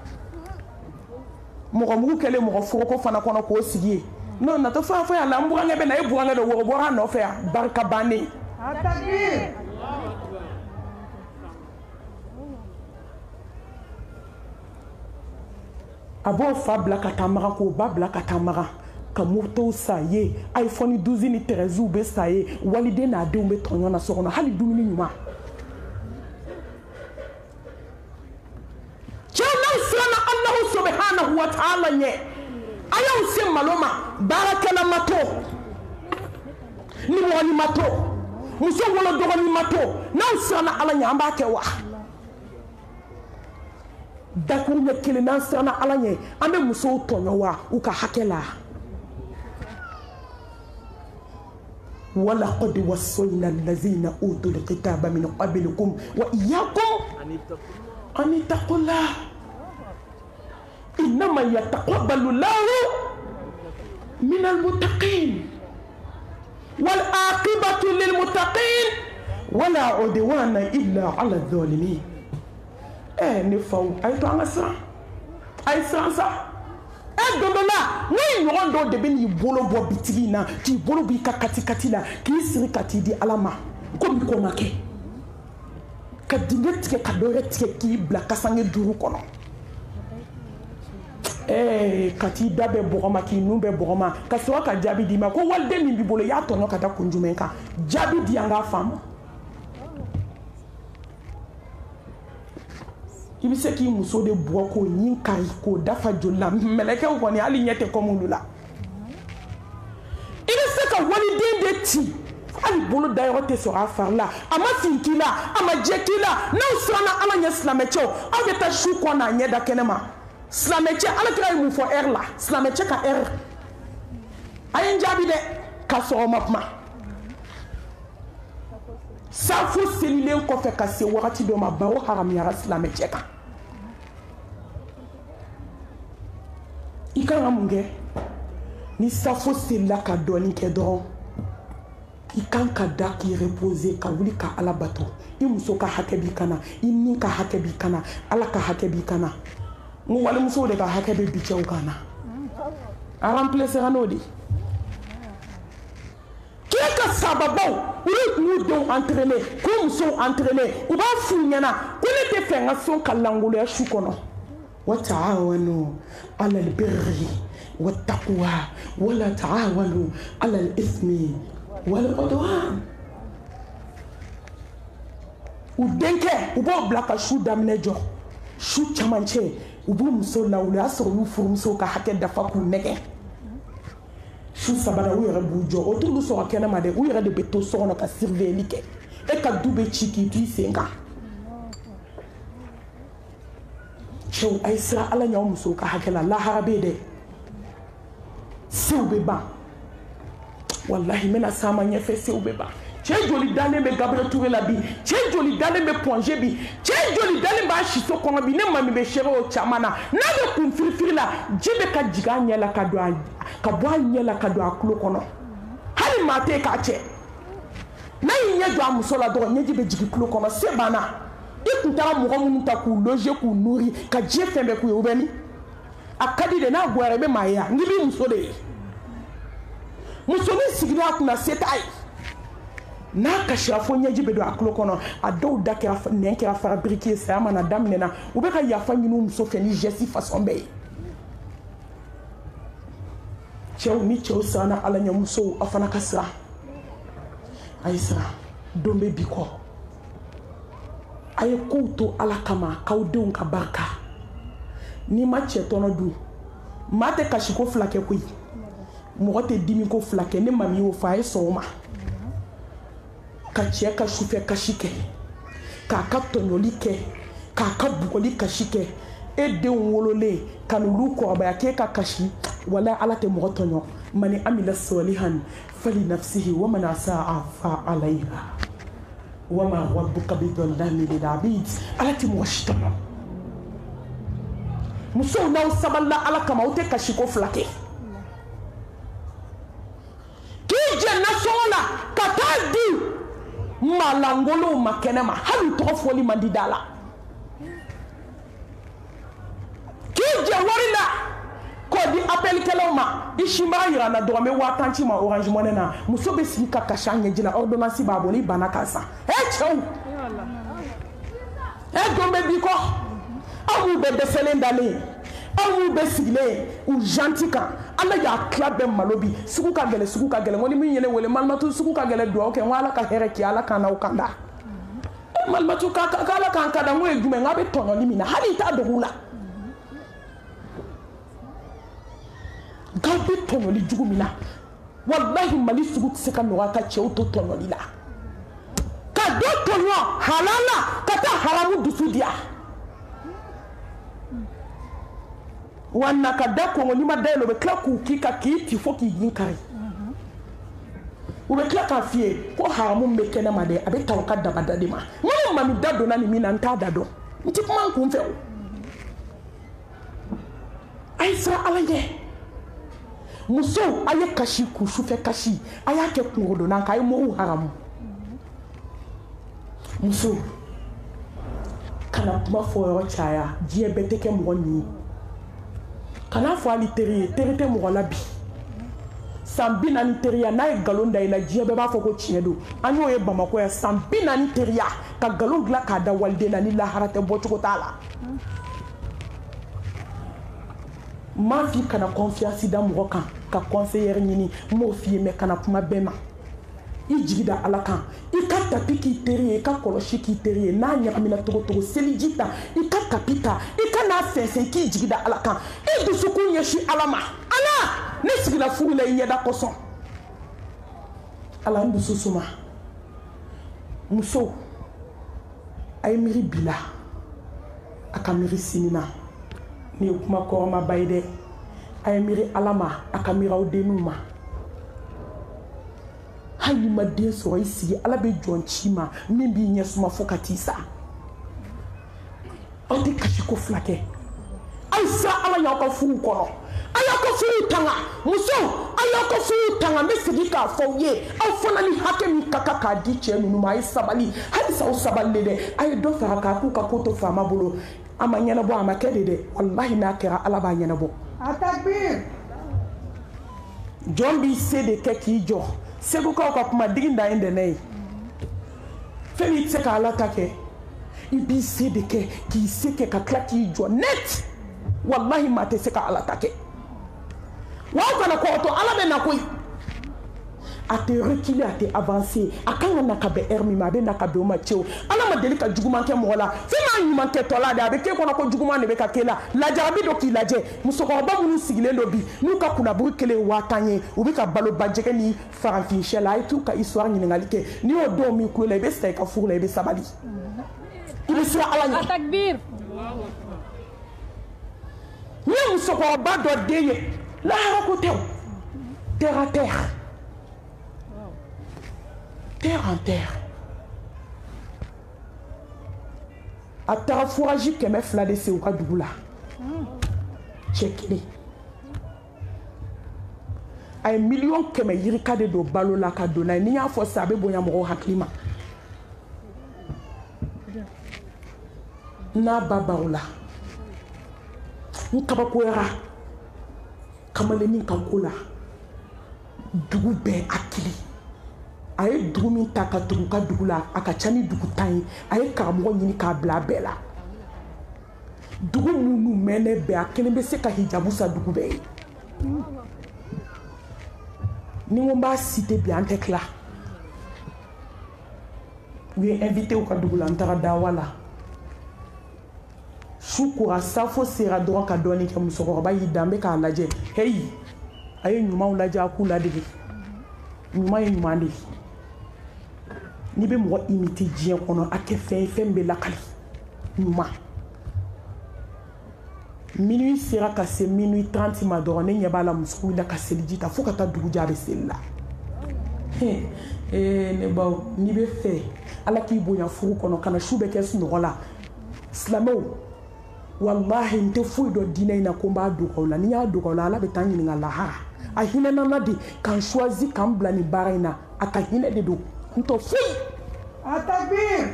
mɔgɔ mugu kɛlen mɔgɔ foroko fana kɔnɔ k'o sigi ye n'o natɔ fɛn fɛn y'a la n burankɛ bɛ na e burankɛ dɔ wɔrɔ bɔra a nɔfɛ yan barika bannen a b'o fa bila ka taa maga k'o ba bila ka taa maga ka motow sa ye iphone douze ni treize bɛ sa ye waliden n'a denw bɛ tɔɲɔ na so kɔnɔ hali dumuni ɲuman cɛw n'aw siranna Alahu subhanahu wa ta'ala ɲɛ a y'aw se malo ma baarakɛla ma to nimɔgɔni ma to muso wolodɔgɔni ma to n'aw siranna ala ɲɛ an b'a kɛ wa dakuru ɲɛ kelen n'an siranna ala ɲɛ an bɛ musow tɔɲɔ wa u ka hakɛ la ولقد وصينا الذين أوتوا الكتاب من قبلكم وإياكم أن اتقوا الله إنما يتقبل الله من المتقين والعاقبة للمتقين ولا عدوان إلا على الظالمين إيه نفو أي تانسا أي سانسا e dondo la ni ɲɔgɔn dɔw de bɛ n'i bolo bɔ bitigi na k'i bolo b'i ka katikati la k'i siri ka t'i di ala ma komi ko ma kɛ ka dingɛ tigɛ ka dɔ wɛrɛ tigɛ k'i bila kasange duuru kɔnɔ ɛɛ ka t'i da bɛɛ bɔgɔma k'i nun bɛɛ bɔgɔma ka sɔrɔ ka jaabi d'i ma ko waliden min b'i bolo i y'a tɔɲɔ ka da kun jumɛn kan jaabi di an k'a faamu i bɛ se k'i muso de bugɔ k'o ɲin kari k'o dafa joli la mɛlɛkɛw kɔni hali ɲɛ tɛ kɔmi olu la i bɛ se ka waliden de ci hali bolo dayɔrɔ tɛ sɔrɔ a fari la a ma fin k'i la a ma jɛ k'i la n'aw siranna ala ɲɛ silamɛcɛw aw bɛ taa su kɔn n'a ɲɛ da kɛnɛ ma silamɛcɛ alakira ye mun fɔ ɛri la silamɛcɛ ka ɛri a ye n jaabi dɛ ka sɔgɔ ma kuma safo selilen kɔfɛ ka se wagati dɔ ma baro haramuyara silamɛ cɛ kan i kan ka mun kɛ ni safo selila ka dɔɔni kɛ dɔrɔn i kan ka da k'i reposer ka wuli ka ala bato i muso ka hakɛ b'i kana i ni ka hakɛ b'i kana ala ka hakɛ b'i kana n walimuso de ka hakɛ bɛ bi cɛw kana a remplacer n'o de k'e ka sababaw olu n'u denw entraîner k'u musow entraîner u b'a f'u ɲɛna ko ne tɛ fɛ n ka sɔn ka langoloya su kɔnɔ wa ta'awanu ala al-birri wa taqwa wa la ta'awanu ala al-ithmi wal udwan u denkɛ u b'o bila ka su daminɛ jɔ su camancɛ u b'u muso lawuli a sɔrɔ olu furumusow ka hakɛ dafa k'u nɛgɛ su sabana u yɛrɛ b'u jɔ o t'olu sɔrɔ kɛnɛma dɛ u yɛrɛ de bɛ to so kɔnɔ ka surveiller kɛ e ka du bɛ ci k'i to i sen kan cɛw a ye siran ala ɲaw musow ka hakɛ la lahara bɛ yen dɛ sew bɛ ban wallahi n bɛna s'an ma ɲɛfɛ sew bɛ ban cɛ joli dalen bɛ Gabriel Touré la bi cɛ joli dalen bɛ Pongé bi cɛ joli dalen b'a siso kɔnɔ bi ne mami bɛ seere o caman na n'a bɛ kun firifiri la ji bɛ ka jigin a ɲɛ la ka don a ka bɔ a ɲɛ la ka don a tulo kɔnɔ hali maa tɛ k'a cɛ n'a y'i ɲɛ jɔ a muso la dɔrɔn ɲɛji bɛ jigin tulo kɔnɔ se banna i kun taara mɔgɔ minnu ta k'u loger k'u nourrir ka diɲɛ fɛn bɛɛ k'u ye o bɛ min a ka di de n'a goyara i bɛ maa ye yan n'i b'i muso de ye muso min sigira a kunna se t'a ye n'a kasira fo ɲɛji bɛ don a tulo kɔnɔ a dɔw da kɛra nɛn kɛra fara biriki ye saya mana daminɛna u bɛ ka yafa ɲini u muso fɛ ni geste façon bɛɛ ye cɛw ni cɛw siranna ala ɲɛ musow aw fana ka siran a ye siran don bɛ bi kɔ a ye kow to ala kama k'aw denw ka barika n'i ma cɛ tɔnɔ dun maa tɛ kasi ko fila kɛ koyi mɔgɔ tɛ dimi ko fila kɛ ne mami y'o fɔ a ye sɔn o ma ka cɛ ka sufɛ kasi kɛ k'a ka tɔɲɔli kɛ k'a ka bugɔli kasi kɛ e denw wololen ka n'olu kɔrɔbaya k'e ka kasi wala ala tɛ mɔgɔ tɔɲɔ mani amila salihan fali nafsihi wa man asaa fa alayha wa ma rabbuka bidhallamin lil abid ala tɛ mɔgɔ si tɔɲɔ musow n'aw sabalila ala kama aw tɛ kasi ko fila kɛ k'i jɛ nasɔngɔ la ka taa di malangolow ma kɛnɛma hali tɔgɔ fɔli man di da la k'i jɛ wari la k'o di appelkɛlaw ma i si b'a yira na dɔrɔn n bɛ waa tan ci ma Orange Money na muso bɛ sigi ka kasi a ɲɛji la ordonnance b'a bolo i banna k'a san ɛ cɛw ɛ don bɛ bi kɔ aw m'u bɛɛ dɛsɛlen dalen aw m'u bɛɛ sigilen u janti kan ala y'a tila bɛɛ malo bi sugu ka gɛlɛ sugu ka gɛlɛ ko ni min ye ne wele malimatu sugu ka gɛlɛ dugawu kɛ n ko ala ka hɛrɛ kɛ ala kan n'aw kan da malimatu k'ala kan ka da n ko ye jumɛn n k'a bɛ tɔɲɔli min na hali i t'a dogo la k'aw bɛ tɔɲɔli jugu min na walahi mali sugu tɛ se ka nɔgɔya ka cɛw to tɔɲɔli la ka dɔ tɔɲɔ halala ka taa haramu dusu diya wa na ka da kɔngɔ n'i ma da yɛlɛ u bɛ tila k'u k'i kan k'i ci fo k'i yin kari u bɛ tila k'a f'i ye ko haramu bɛ kɛnɛma dɛ a bɛ ta u ka dabada de ma n ko mami da donna nin min na n t'a da dɔn n tɛ kuma n kun fɛ o a ye siran ala ɲɛ musow a ye kasi k'u sufɛ kasi a y'a kɛ kungodonna kan a ye mɔgɔw haramu musow kana kuma fɔ yɔrɔ caya diɲɛ bɛɛ tɛ kɛ mɔgɔ nin ye kana fɔ hali teri ye teri tɛ mɔgɔ la bi san bi naani teriya n'a ye nkalon da i la diɲɛ bɛɛ b'a fɔ ko tiɲɛ don an y'o ye Bamakɔ yan san bi naani teriya ka nkalon dilan k'a da waliden na ni lahara tɛ bɔcogo t'a la n m'a f'i kana confiance da mɔgɔ kan ka conseillère ɲini n m'o f'i ye mais kana kuma bɛɛ ma i jigi da ala kan i ka tapi k'i teri ye i ka kɔlɔsi k'i teri ye n'a ɲagamina togo togo seliji ta i ka tapi ta i ka n'a fɛnsɛn k'i jigi da ala kan i dusukun ɲɛsin ala ma ala ne sigila furu la i ɲɛda kosɔn ala n dusu suma musow a ye miiri bi la a ka miiri sini na ni ye kuma kɔrɔmaba ye dɛ a ye miiri ala ma a ka miiri aw denniw ma hali ma den sɔrɔ i sigi ala bɛ jɔn ci ma min b'i ɲɛ suma fo ka t'i sa aw tɛ kasi ko fila kɛ aw sa ala y'aw ka furu kɔnɔ a y'aw ka furu tanga muso a y'aw ka furu tanga n bɛ segin k'a fɔ aw ye aw fana ni hakɛ min ka kan k'a di cɛ ninnu ma a ye sabali halisa aw sabalilen dɛ a ye dɔ fara k'a k'u ka ko to faama bolo a ma ɲɛnabɔ a ma kɛ de dɛ walahi n'a kɛra ala b'a ɲɛnabɔ Atakbir. jɔn b'i se de kɛ k'i jɔ segukaw ka kuma digi da ye dɛnɛ ye fɛn min tɛ se ka ala ta kɛ i b'i se de kɛ k'i se kɛ ka tila k'i jɔ net walahi maa tɛ se ka ala ta kɛ wa aw kana kɔrɔtɔ ala bɛ na koyi a tɛ reculer a tɛ avancer a kan ka na ka bɛn heure min ma a bɛ na ka bɛn o ma cew ala ma deli ka juguman kɛ mɔgɔ la fɛn maa ɲuman kɛ tɔ la de a bɛ k'e kɔnɔ ko juguman de bɛ ka k'e la lajarabi dɔ k'i lajɛ musokɔrɔba minnu sigilen dɔ bi n'u ka kunnaburu kelen ye waa tan ye u bɛ ka balo bajɛgɛ ni farafin sɛ la a ye t'u ka histoire ɲininkali kɛ n'i y'o dɔw min kulo la i bɛ sa i ka furu la i bɛ sabali i bɛ siran ala ɲɛ Atakbir. n'i ye musokɔrɔba dɔ den ye lahara ko tɛ o terre à terre terre en terre a taara fouraji kɛmɛ fila de se u ka dugu la cɛ kelen a ye miliyɔn kɛmɛ yirika de don balo la ka don n'a ye n'i y'a fɔ sisan a bɛ bonya mɔgɔw hakili ma n'a ba baro la n kabakoyara kamalennin ka ko la dugu bɛɛ hakili a ye dugu min ta ka tugu ka dugu la a ka ca ni dugu tan ye a ye karamɔgɔ ɲini k'a bila a bɛɛ la dugu minnu mɛnɛ bɛɛ a kelen bɛ se ka hijabu sa dugu bɛɛ ye ni n ko n b'a cité bi an tɛ tila u ye invité u ka dugu la n taara dawa la su kora safo sera dɔrɔn ka dɔɔnin kɛ musokɔrɔba y'i dan bɛ k'a lajɛ heyi a ye ɲumanw lajɛ a k'u ladege ɲuman ye ɲuman de ye n'i bɛ mɔgɔ imiter diɲɛ kɔnɔ a kɛ fɛn ye fɛn min bɛ lakali ɲuman minuit sera ka se minuit trente ma dɔrɔn ne ɲɛ b'a la muso wulila ka seliji ta fo ka taa dugu jɛ a bɛ seli la ee ne baw n'i bɛ fɛ ala k'i bonya furu kɔnɔ ka na su bɛ kɛ sunɔgɔ la silamɛw wallahi n tɛ foyi dɔn diinɛ in na ko n b'a dogo aw la ni n y'a dogo aw la ala bɛ taa n ɲininka lahara a hinɛna n na de k'an choisi k'an bila nin baara in na a ka hinɛ de don n tɛ foyi. Atakbir.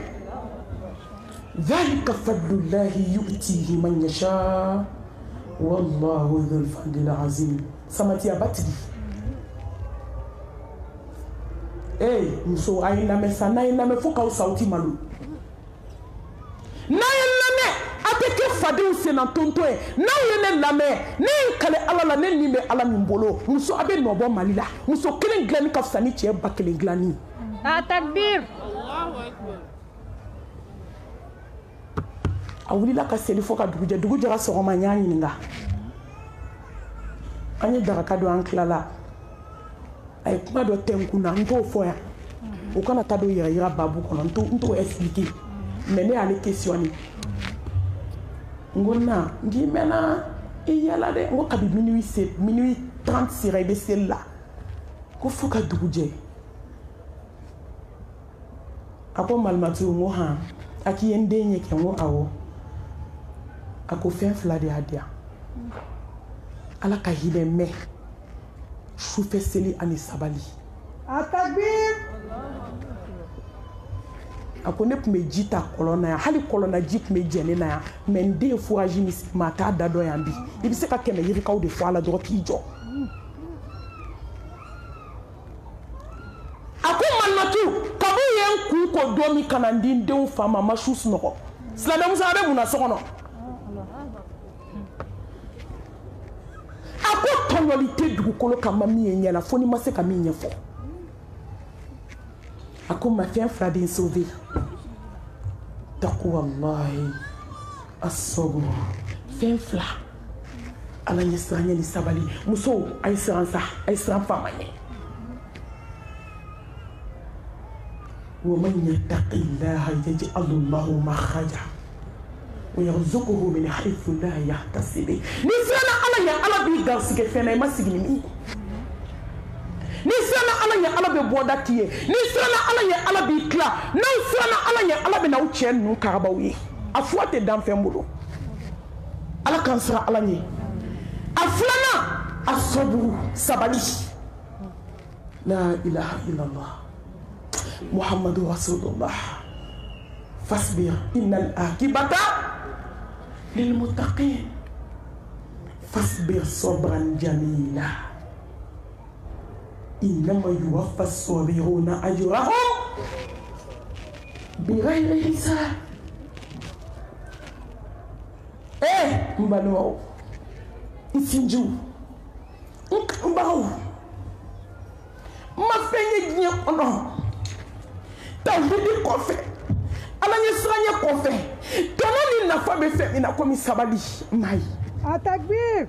ذلك فضل الله يؤتيه من يشاء والله ذو الفضل العظيم samati abatigi eh muso ayi na me sana ina me foka usauti malu na ina me ateke fadi usena tonto e na yene lame ni kale ala la ne ni me ala min bolo muso abe no bo malila muso kelen glani kafsani che ba kelen glani Atakbir. Allahu Akbar. a wulila ka seli fo ka dugu jɛ dugu jɛra sɔgɔma n y'a ɲininka an ye daraka don an tilala a ye kuma dɔ tɛ n kun na n t'o fɔ yan o kana taa don yɛrɛ yira babu kɔnɔ n t'o expliquer mais ne y'ale questionner n ko na n k'i mɛnna i yɛlɛ dɛ n ko kabi minuit se minuit trente sera i bɛ seli la ko fo ka dugu jɛ a ko malimatu n ko han a k'i ye n den ye kɛ n ko awɔ a ko fɛn fila de y'a diyan ala ka hinɛ mɛn sufɛ seli ani sabali Atakbir. a ko ne tun bɛ ji ta kɔlɔn na yan hali kɔlɔn na ji tun bɛ jɛ ne na yan mɛ n den ye fouraji min sigi maa t'a da dɔn yan bi i bɛ se ka kɛmɛ yirikaw de fɔ a la dɔrɔn k'i jɔ a ko malimatu kabu ye n kun ko don min ka na n di n denw fa ma n ma su sunɔgɔ silamɛmuso a bɛ mun na so kɔnɔ a ko tɔɲɔli tɛ dugukolo kan ma min ye ɲɛ la fo ni ma se ka min ɲɛfɔ a ko ma fɛn fila de n sauvé taqwallahi as-sabr fɛn fila ala ɲɛ siran ɲɛ ni sabali musow a ye siran sa a ye siran faama ɲɛ ومن يتق الله يجعل له مخرجا ويرزقه من حيث لا يحتسب ni sera ala ya ala bi garsige fɛn na i ma sigi ni min ni sera ala ɲɛ ala bɛ bɔda k'i ye n'i siranna ala ɲɛ ala b'i tila n'aw siranna ala ɲɛ ala bɛ n'aw cɛ ninnu karabaw ye a fura tɛ dan fɛn bolo ala k'an siran ala ɲɛ a filanan a saburu sabali la ilaha illallah muhammadu rasulullah fasbir innal akibata lil muttaqin fasbir sabran jamila innama yuwaffa as-sabiruna ajrahum bighayri hisab. Eh mbalo isinju mbaw ma fenye nyi ono tawhidi kofe ala nye sranye kofe tono ni nafa be fe ina komi sabali mai Atakbir.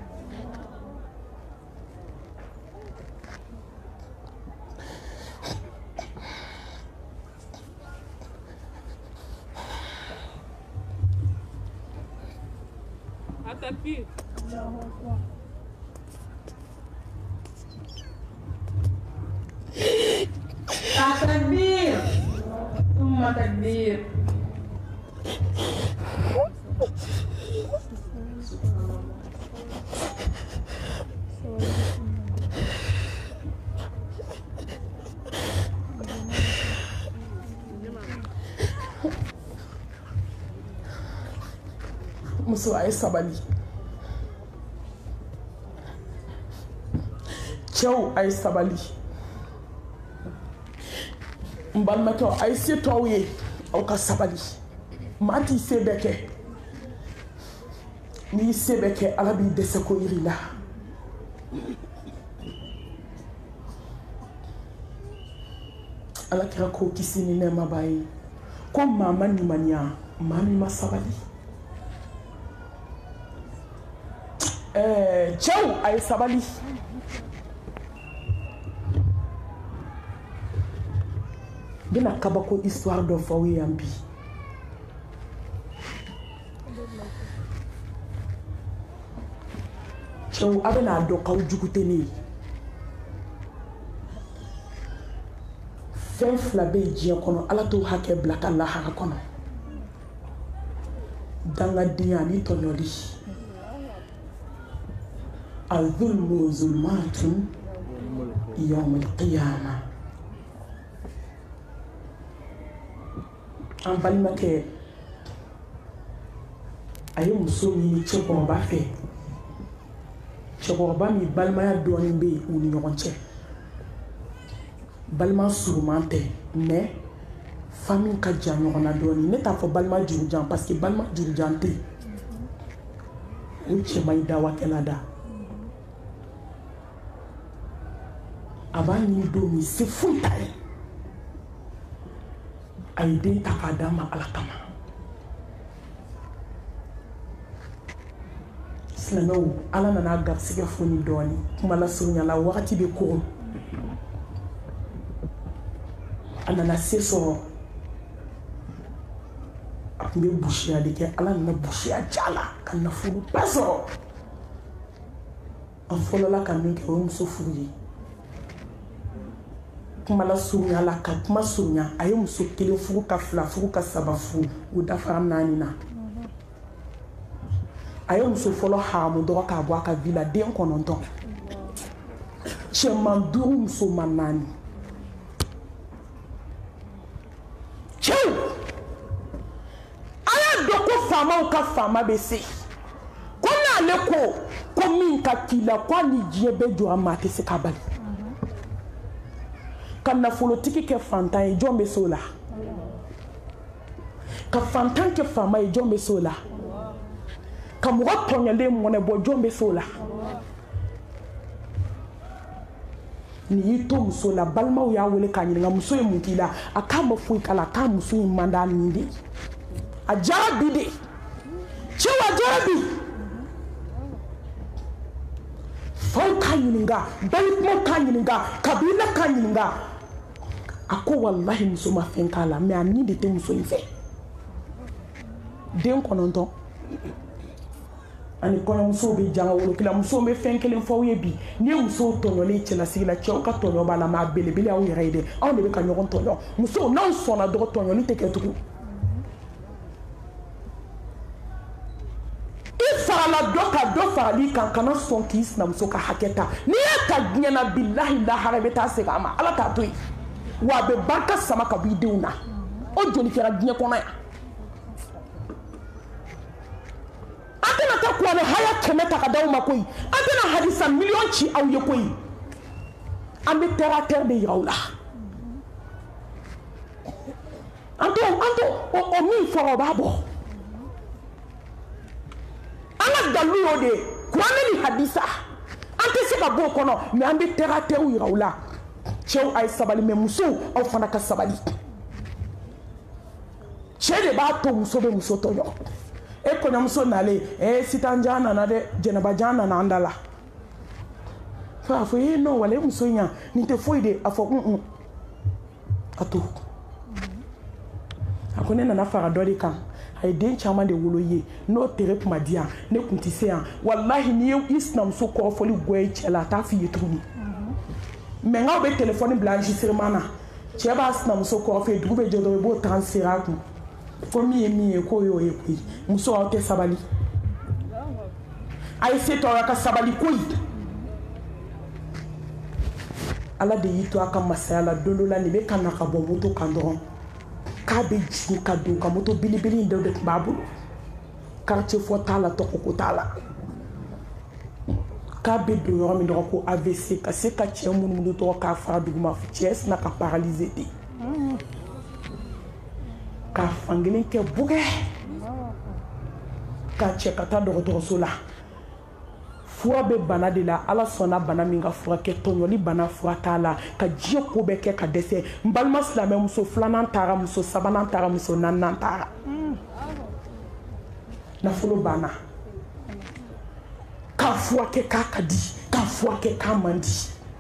Atakbir. Takbir. Umma takbir. muso ay sabali cɛw ay sabali mbalmatɔ ay se tɔw ye aw ka sabali maa t'i se bɛɛ kɛ n'i se bɛɛ kɛ ala b'i dɛsɛ ko yiri la ala kira ko kisi ni nɛɛma b'a ye ko maa ma ɲumaniya maa min ma sabali ɛɛ cɛw a ye sabali bɛna kabako histoire dɔ fɔ aw ye yan bi cɛw a bɛna dɔn k'aw jugu tɛ ne ye fɛn fila bɛ yen diɲɛ kɔnɔ ala t'o hakɛ bila ka lahara kɔnɔ dangadenya ani tɔɲɔli الظلم ظلمات يوم القيامة an balimakɛ a ye muso ɲini cɛkɔrɔba fɛ cɛkɔrɔba min balimaya dɔɔnin bɛ yen u ni ɲɔgɔn cɛ balima suruman tɛ mais famille ka jan ɲɔgɔn na dɔɔnin ne t'a fɔ balima jurujan parce que balima jurujan tɛ yen o cɛ man ɲi dawakɛla da a b'a ɲini don min se foyi t'a ye a ye den ta k'a d'a ma ala kama silamɛw ala nana garisɛgɛ foni dɔɔnin kuma lasurunya la wagati bɛ koron a nana se sɔrɔ a tun bɛ busiya de kɛ ala nana busiya ja la ka nafolo ba sɔrɔ a fɔlɔla ka min kɛ o ye muso furu ye kuma la surunya la ka kuma surunya a ye muso kelen furu ka fila furu ka saba furu o dafara naani na a ye muso fɔlɔ haramu dɔrɔn k'a bɔ a ka vi la den kɔnɔntɔn cɛman duuru musoman naani cɛw a y'a dɔn ko faamaw ka faama bɛ se ko n'ale ko ko min ka k'i la ko hali diɲɛ bɛɛ jɔ a ma a tɛ se ka bali ka nafolotigi kɛ fantan ye jɔn bɛ se o la ka fantan kɛ faama ye jɔn bɛ se o la ka mɔgɔ tɔɲɔlen mɔnɛ bɔ jɔn bɛ se o la ni y'i to muso la balimaw y'a wele k'a ɲininka muso ye mun k'i la a k'a ma foyi k'a la k'a muso in man d'a nin de a jara bi de cɛw a jara bi faw k'a ɲininka balikumaw k'a ɲininka kabila k'a ɲininka a ko walahi muso ma fɛn k'a la mais a nin de tɛ muso in fɛ den kɔnɔntɔn ani kɔɲɔmusow bɛ janga wolokila musow bɛ fɛn kelen fɔ aw ye bi ni ye musow tɔɲɔlen cɛlasigi la cɛw ka tɔɲɔ b'a la maa belebele aw yɛrɛ ye dɛ anw de bɛ ka ɲɔgɔn tɔɲɔ musow n'aw sɔnna dɔrɔn tɔɲɔli tɛ kɛ tugun i farala dɔ ka dɔ farali kan kana sɔn k'i sinamuso ka hakɛ ta n'i y'a ta diɲɛ na bilahi lahara i bɛ taa segin a ma ala t'a to yen wa a bɛ barika sama ka bɔ i denw na o joli kɛra diɲɛ kɔnɔ yan an tɛna taa kuranɛ haya kɛmɛ ta ka d'aw ma koyi an tɛna hadisa miliyɔn ci aw ye koyi an bɛ terre à terre de yira aw la an t'o an t'o o min fɔra o b'a bɔ an ka dalu y'o de ye kuranɛ ni hadisa an tɛ se ka bɔ o kɔnɔ mais an bɛ terre à terre yira aw la cɛw a ye sabali mais musow aw fana ka sabali cɛ de b'a to muso bɛ muso tɔɲɔ e kɔɲɔmuso nalen e sitanjan nana dɛ jɛnɛbajan nana an da la fo a fɔ e non wala e muso in yan nin tɛ foyi de a fɔ un un a to a ko ne nana fara dɔ de kan a ye den caman de wolo ye n'o tere kuma di yan ne kun tɛ se yan walahi n'i ye i sinamuso kɔrɔfɔli goya i cɛ la a t'a f'i ye tuguni mais n'aw bɛ telefɔni bila enregistrement na cɛ b'a sinamuso kɔrɔfɔ dugu bɛ jɛ dɔrɔn i b'o transférer a kun ko min ye min ye k'o y'o ye koyi muso aw tɛ sabali a ye se to aw ka sabali koyi ala de y'i to a ka masaya la don dɔ la nin bɛ ka na ka bɔ moto kan dɔrɔn k'a bɛ jigin ka don ka moto belebele in dɔ de tun b'a bolo quartier fɔ t'a la tɔgɔ ko t'a la k'a bɛ don yɔrɔ min dɔrɔn ko A V C ka se ka cɛ munumunu dɔrɔn k'a fara duguma cɛ sina ka paralyser ten ka fankelen kɛ bugɛ ka cɛ ka taa dɔgɔtɔrɔso la fura bɛ bana de la ala sɔnna bana min ka fura kɛ tɔɲɔli bana fura t'a la ka diɲɛ ko bɛɛ kɛ ka dɛsɛ n balima silamɛ muso filanan taara muso sabanan taara muso naaninan taara nafolo banna ka fura kɛ k'a ka di ka fura kɛ k'a man di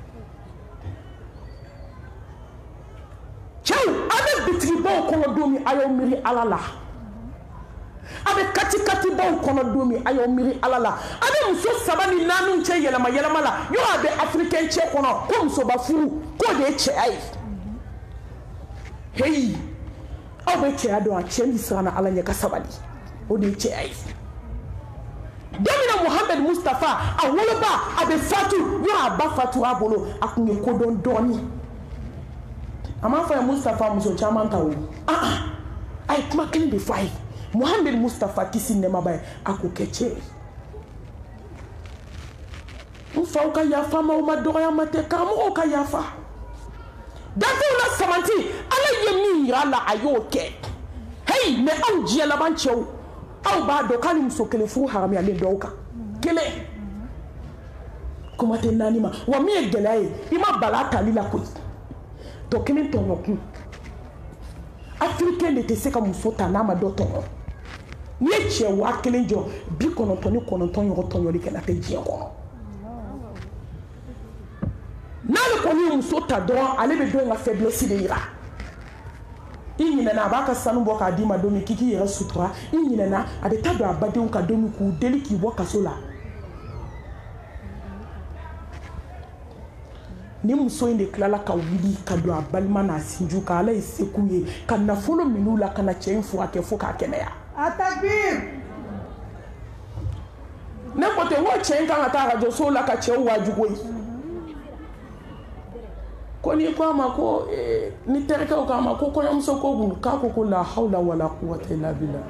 cɛw a bɛ bitigibaw kɔnɔ don min a y'aw miiri ala la a bɛ kati katibaw kɔnɔ don min a y'aw miiri ala la a bɛ muso saba ni naaniw cɛ yɛlɛma yɛlɛma la yɔrɔ a bɛ afirikɛn cɛ kɔnɔ ko musoba furu k'o de ye cɛya ye heyi aw bɛ cɛya dɔn a cɛ min siranna ala ɲɛ ka sabali o de ye cɛya ye Damina Mohamed Mustafa a woloba a bɛ fatu yɔrɔ a ba fatu a bolo a kun ye kodɔn dɔɔni a m'a fɔ a ye Mustafa muso caman ta o ah a ye kuma kelen de fɔ a ye Mohamed Mustafa kisi nɛɛmaba ye a k'o kɛ cɛ ye n faw ka yafa ma o ma dɔgɔyama tɛ karamɔgɔw ka yafa dafew la samanti ala ye min yira a la a y'o kɛ heyi mais aw diɲɛ laban cɛw aw b'a dɔn k'ale muso kelen furu haramuyalen dɔw kan kelen kuma tɛ naani ma wa min ye gɛlɛya ye i ma bala tali la koyi tɔ kelen tɔɲɔkun afirikɛn de tɛ se ka muso ta n'a ma dɔ tɔɲɔ n'i ye cɛ waa kelen jɔ bi kɔnɔntɔn ni kɔnɔntɔn ɲɔgɔn tɔɲɔli kɛ n'a tɛ diɲɛ kɔnɔ n'ale kɔni ye muso ta dɔrɔn ale bɛ dɔn in ka faiblesse de yira i ɲinɛna a b'a ka sanu bɔ k'a d'i ma don min k'i k'i yɛrɛ sutura i ɲinɛna a bɛ taa don a badenw ka don min k'u deli k'i bɔ kaso la ni muso in de tilala ka wuli ka don a balima n'a sinju ka ala ye se k'u ye ka nafolo min'u la ka na cɛ in furakɛ fo k'a kɛnɛya a takbir ne ko ten n ko cɛ in kan ka taa arajosow la ka cɛw waajugo ye ko n'i ko a ma ko ni terikɛw k'a ma ko kɔɲɔmuso ko kun k'a ko ko la hawla wala quwwata illa billah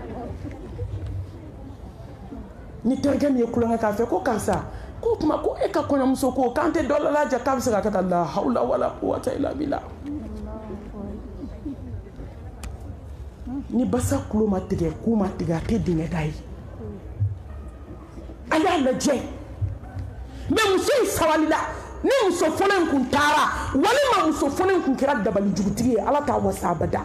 ni terikɛ min ye kulonkɛ k'a fɛ ko karisa ko kuma ko e ka kɔɲɔmuso ko k'an tɛ dɔ lajɛ k'a bɛ se ka kɛ tan la hawla wala quwwata illa billah ni basa kulo ma tigɛ k'u ma tigɛ a tɛ dingɛ da ye a y'a lajɛ mais muso in sabalila ni muso fɔlɔ in kun taara walima muso fɔlɔ in kun kɛra dabali jugutigi ye ala t'a wasa abada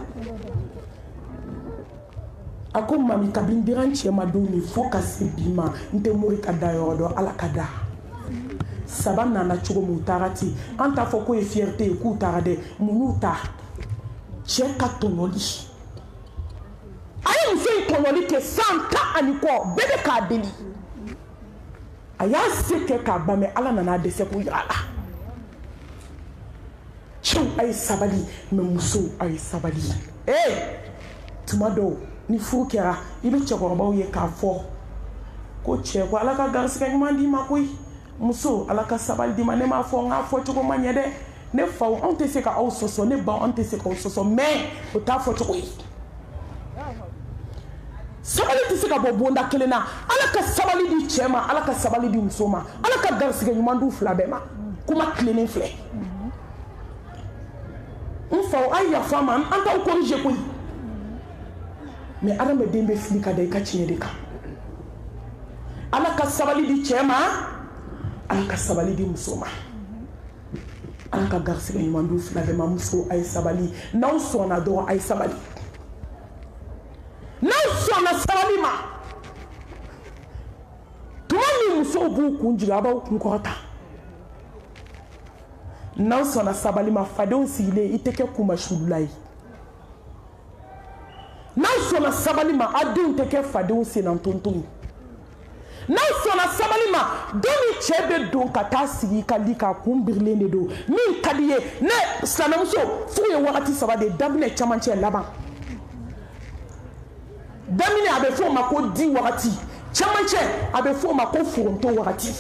a ko mami kabini dira n cɛ ma don min fo ka se bi ma n tɛ mori ka da yɔrɔ dɔn ala ka da saba nana cogo min u taara ten an t'a fɔ k'o ye fierté ye k'u taara dɛ mun y'u ta cɛ ka tɔɲɔli a ye muso in tɔɲɔli kɛ san tan ani kɔ bɛɛ bɛ k'a deli a y'a se kɛ k'a ban mɛ ala nana dɛsɛ ko yira a la cɛw a ye sabali mɛ musow a ye sabali ee tuma dɔw ni furu kɛra i bɛ cɛkɔrɔbaw ye k'a fɔ ko cɛ ko ala ka garisigɛ ɲuman d'i ma koyi muso ala ka sabali d'i ma ne m'a fɔ n k'a fɔ cogo ma ɲɛ dɛ ne faw anw tɛ se ka aw sɔsɔ ne baw anw tɛ se k'aw sɔsɔ mais o t'a fɔ cogo ye sabali tɛ se ka bɔ bonda kelen na ala ka sabali di cɛ ma ala ka sabali di muso ma ala ka garisigɛ ɲuman d'u fila bɛɛ ma kuma tilennen filɛ n faw a ye yafa ma an t'aw corriger koyi mais adamaden bɛ fili ka da i ka tiɲɛ de kan ala ka sabali di cɛ ma ala ka sabali di muso ma ala ka garisigɛ ɲuman d'u fila bɛɛ ma muso a ye sabali n'aw sɔnna dɔrɔn a ye sabali n'aw sɔnna sabali ma tuma min musow b'u kun jigin a b'aw kun kɔrɔta n'aw sɔnna sabali ma fadenw sigilen i tɛ kɛ kumasulula ye n'aw sɔnna sabali ma a denw tɛ kɛ fadenw senantonton ye n'aw sɔnna sabali ma don min cɛ bɛ don ka taa sigi i ka li k'a kun birilen de don min ka di ye ne silamɛmuso furu ye wagati saba de daminɛ camancɛ laban daminɛ a bɛ fɔ o ma ko di wagati camancɛ a bɛ fɔ o ma ko foronto wagati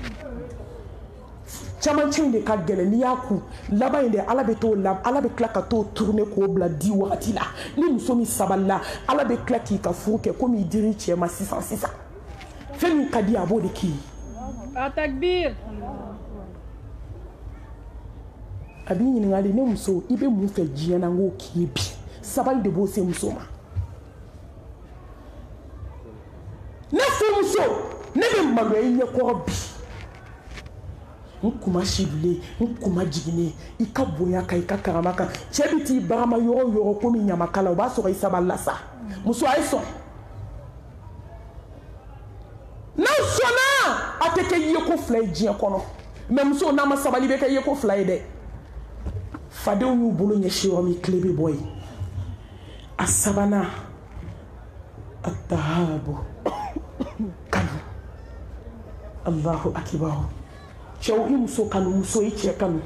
camancɛ in de ka gɛlɛn n'i y'a kun laban in de ala bɛ t'o la ala bɛ tila ka t'o tourner k'o bila di wagati la ni muso min sabalila ala bɛ tila k'i ka furu kɛ komi i diri cɛ ma sisan sisan fɛn min ka di a b'o de k'i ye Takbir. a b'i ɲininkali ne muso i bɛ mun fɛ diɲɛ na n k'o k'i ye bi sabali de b'o se muso ma ne furumuso ne bɛ maloya i ɲɛkɔrɔ bi n kuma sibilen n kuma jiginnen i ka bonya kan i ka karama kan cɛ bɛ t'i barama yɔrɔ o yɔrɔ komi ɲamakala o b'a sɔrɔ i sabalila sa muso a ye sɔn n'aw sɔnna a tɛ kɛ yeko fila ye diɲɛ kɔnɔ mɛ muso n'a ma sabali bɛ kɛ yeko fila ye dɛ fadenw y'u bolo ɲɛsin yɔrɔ min tile bɛ bɔ yen a sabanan a tahabu kanu Allahu akibaru cɛw i muso kanu muso i cɛ kanu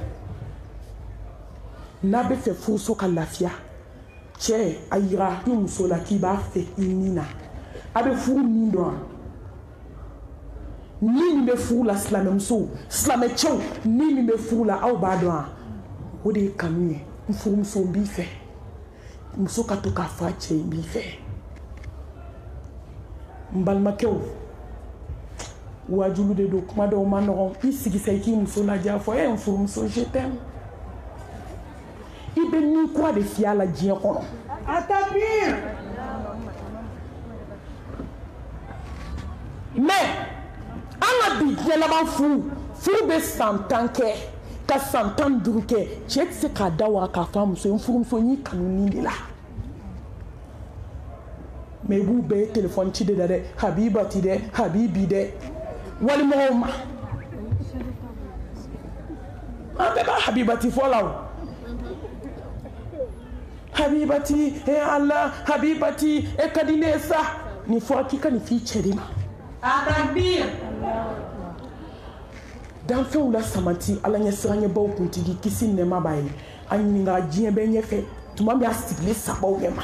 n'a bɛ fɛ furuso ka lafiya cɛ a yira i muso la k'i b'a fɛ i ni na a bɛ furu min dɔn ni min bɛ furu la silamɛmusow silamɛcɛw ni min bɛ furu la aw b'a dɔn o de ye kanu ye n furumuso n b'i fɛ muso ka to k'a fɔ a cɛ n b'i fɛ n balimakɛw wajulu de don kuma dɔw ma nɔgɔn i sigi sa i k'i muso lajɛ a fɔ e n furumuso je t'aime i bɛ ni kura de fiyɛ a la diɲɛ kɔnɔ a takbir mais an ka bi diɲɛ laban furu furu bɛ san tan kɛ ka san tan duuru kɛ cɛ tɛ se k'a da waga k'a fɔ a muso ye n furumuso n y'i kanu nin de la mais i b'u bɛɛ ye telefɔni ci de la dɛ habibati dɛ habibi dɛ walimɔgɔw ma an bɛɛ b'a habibati fɔ la o habibati e ala habibati e ka di ne ye sa nin fɔra k'i ka nin f'i cɛ de ma Takbir. danfɛnw la samati ala ɲɛ siranɲɛbaw kuntigi kisi nɛɛma b'a ye a ɲininka diɲɛ bɛɛ ɲɛfɛ tuma min a sigilen sabaw ɲɛma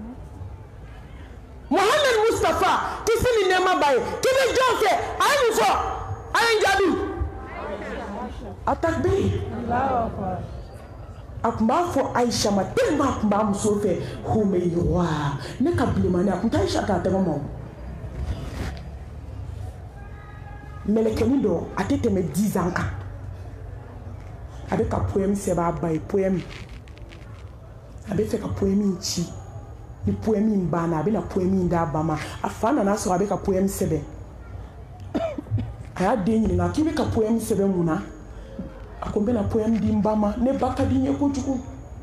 Mohamed Mustafa kisi ni nɛɛma b'a ye k'i bɛ jɔn fɛ a ye mun fɔ a ye n jaabi a takbir a tun b'a fɔ Aisha ma tellement a tun b'a muso fɛ Humayra ne ka bilemani a tun tɛ Aisha k'a tɛgɛ ma o mɛlɛkɛnin dɔ a tɛ tɛmɛ dix ans kan a bɛ ka poème sɛbɛn a ba ye poème a bɛ fɛ ka poème in ci ni poème in banna a bɛ na poème in d'a ba ma a fa nana sɔrɔ a bɛ ka poème sɛbɛn a y'a den ɲininka k'i bɛ ka poème sɛbɛn mun na a ko n bɛna poème di n ba ma ne ba ka di n ye kojugu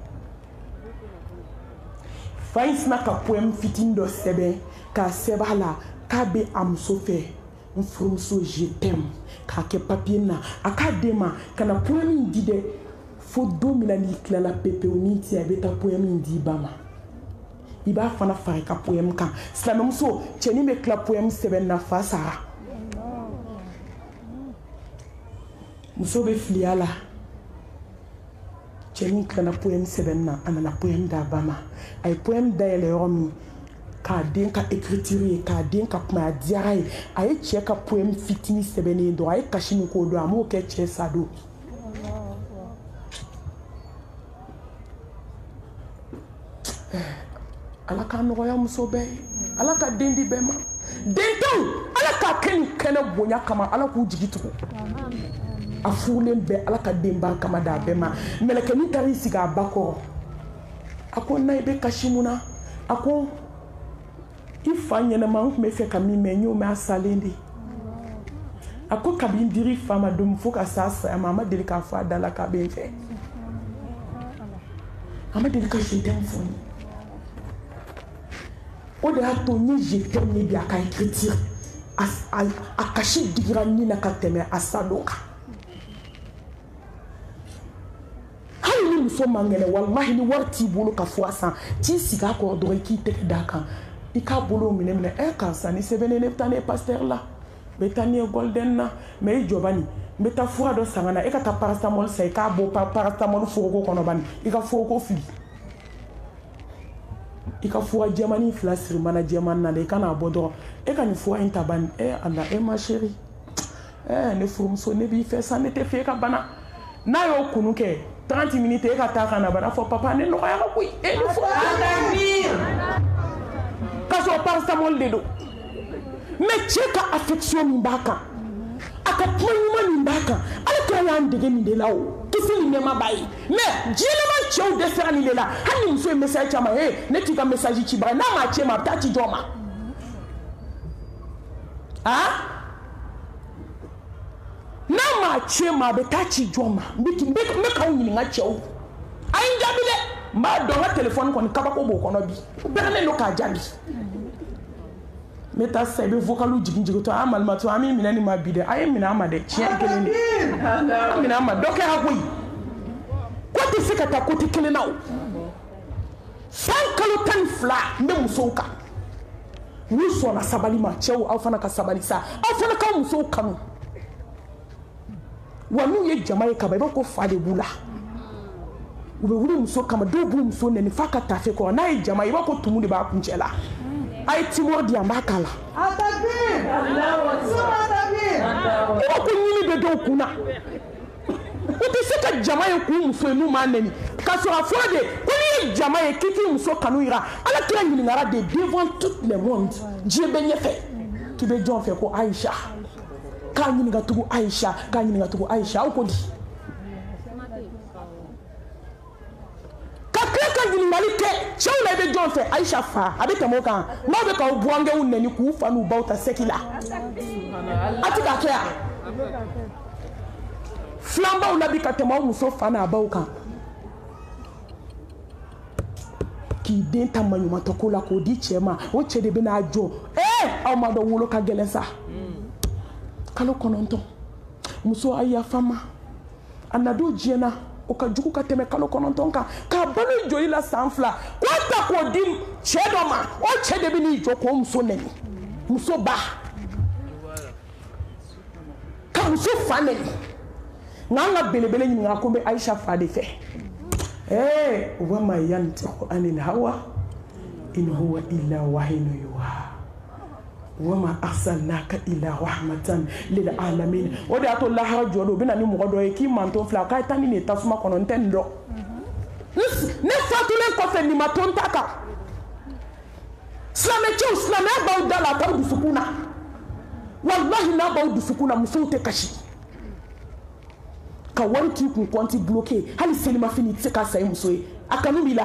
fa in sina ka poème fitinin dɔ sɛbɛn k'a sɛbɛn a la k'a bɛ a muso fɛ n furumuso je t'aime k'a kɛ papier na a k'a den ma ka na poème in di dɛ fo don min na n'i tilala pepewu ni ti a bɛ taa poème in di i ba ma i b'a fana fara i ka poème kan silamɛmuso cɛnin bɛ tila poème sɛbɛn na fa sara muso bɛ fili a la cɛnin tilala poème sɛbɛnni na a nana poème d'a ba ma a ye poème dayɛlɛ yɔrɔ min k'a den ka écriture ye k'a den ka kuma a diyara ye a ye cɛ ka poème fitinin sɛbɛnnen dɔn a ye kasi min k'o dɔn a m'o kɛ cɛ sa don ala ka nɔgɔya muso bɛɛ ye ala ka den di bɛɛ ma dentanw ala k'a kɛ nin kɛnɛ bonya kama ala k'u jigi tugu a furulen bɛɛ ala ka denba kama d'a bɛɛ ma mɛlɛkɛnin taara i sigi a ba kɔrɔ a ko na i bɛ kasi mun na a ko i fa ɲɛnɛma n tun bɛ fɛ ka min mɛn n y'o mɛn a salen de a ko kabi n diri fa ma don fo ka s'a saya ma a ma deli k'a fɔ a da la k'a bɛ n fɛ a ma deli ka je t'aime fɔ n ye o de y'a to n ye je t'aime ye bi a ka écriture a kasi digira nin na ka tɛmɛ a sadon kan hali ni muso man kɛnɛ walahi ni wari t'i bolo ka fɔ a san t'i sigi a kɔrɔ dɔrɔn i k'i tɛgɛ d'a kan i k'a bolo minɛ minɛ ɛ karisa ni sɛbɛnnen ne bɛ taa ne ye pasteur la n bɛ taa ni ye golden na mɛ i jɔ bani n bɛ taa fura dɔ san ka na e ka taa paracetamol san i k'a bɔ paracetamol foroko kɔnɔ bani i ka foroko fili i ka fura jɛmani fila siri mana jɛmani na de i ka n'a bɔ dɔrɔn e ka nin fura in ta bani ɛ ala e ma chérie ɛ ne furumuso ne b'i fɛ sa ne tɛ fɛ e ka bana n'a y'o kunu kɛ trente minutes e ka taa ka na bana fɔ papa ne nɔgɔyara koyi e ni fura k'a sɔrɔ paracetamol de don mais cɛ ka affection min b'a kan a ka kuma ɲuman min b'a kan ale kɛra y'an dege nin de la o kisi ni nɛɛma b'a ye mais diɲɛlama cɛw dɛsɛra nin de la hali ni muso ye message caman ye ne t'i ka message cibaga n'a m'a ci ma a bɛ taa ci jɔn ma ah n'a m'a ci ma a bɛ taa ci jɔn ma n bɛ n bɛ k'aw ɲininka cɛw a ye n jaabi dɛ n b'a dɔn n ka téléphone kɔni kabako b'o kɔnɔ bi o bɛrɛnnen don k'a jaabi n bɛ taa sisan i bɛ vocalu jigin jigin to a malimatɔ an b'i minɛ nin ma bi dɛ a ye minɛ an ma dɛ tiɲɛ kelen de an minɛ an ma dɔ kɛ a koyi ko tɛ se ka taa côté kelen na o san kalo tan ni fila n bɛ musow kan n'u sɔnna sabali ma cɛw aw fana ka sabali sa aw fana k'aw musow kanu wa n'u ye jama ye kaban i b'a ko fa de b'u la u bɛ wuli muso kama dɔw b'u muso nɛni f'a ka taafe kɔrɔ n'a ye jama ye i b'a ko tumu de b'a kuncɛ la a ye timor di an b'a k'a la i b'a ko ɲini bɛ dɔw kun na u tɛ se ka jama ye k'u muso ye n'u m'a nɛni k'a sɔrɔ a fɔra de ko n'i ye jama ye k'i k'i muso kanu yira ala kira ɲininkara de devant tout le monde diɲɛ bɛ ɲɛfɛ k'i bɛ jɔn fɛ ko Aïcha k'a ɲininka tugu Aïcha k'a ɲininka tugu Aïcha aw ko di ka tila ka ɲininkali kɛ cɛw la i bɛ jɔn fɛ Aïcha fa a bɛ tɛmɛ o kan n'aw bɛ k'aw buwangɛw nɛni k'u fa n'u baw ta sɛki la a tɛ k'a kɛ yan filanbaw la bi ka tɛmɛ aw muso fa n'a baw kan k'i den ta maɲumantɔ ko la k'o di cɛ ma o cɛ de bɛ n'a jɔ ee aw ma dɔn wolo ka gɛlɛn sa kalo kɔnɔntɔn muso a yafa n ma a na don diɲɛ na o ka jugu ka tɛmɛ kalo kɔnɔntɔn kan k'a balo joli la san fila k'o ta k'o di cɛ dɔ ma o cɛ de bɛ n'i jɔ k'o muso nɛni muso ba ka muso fa nɛni nka an ka belebele ɲininka ko n bɛ Aïcha fa de fɛ ee wa ma yantiqu anil hawa in huwa illa wahyun yuha wa ma arsalnaka illa rahmatan lil alamin o de y'a to lahara jɔ don u bɛ na ni mɔgɔ dɔ ye k'i manton filɛ k'a ye taa ni nin ye tasuma kɔnɔ n tɛ nin dɔn ne fatulen kɔfɛ nin ma to n ta kan silamɛcɛw silamɛya b'aw da la a b'aw dusukun na walahi n'a b'aw dusukun na musow tɛ kasi ka wari k'i kun kɔnti bloqué hali selimafini tɛ se k'a sa i muso ye a kanu b'i la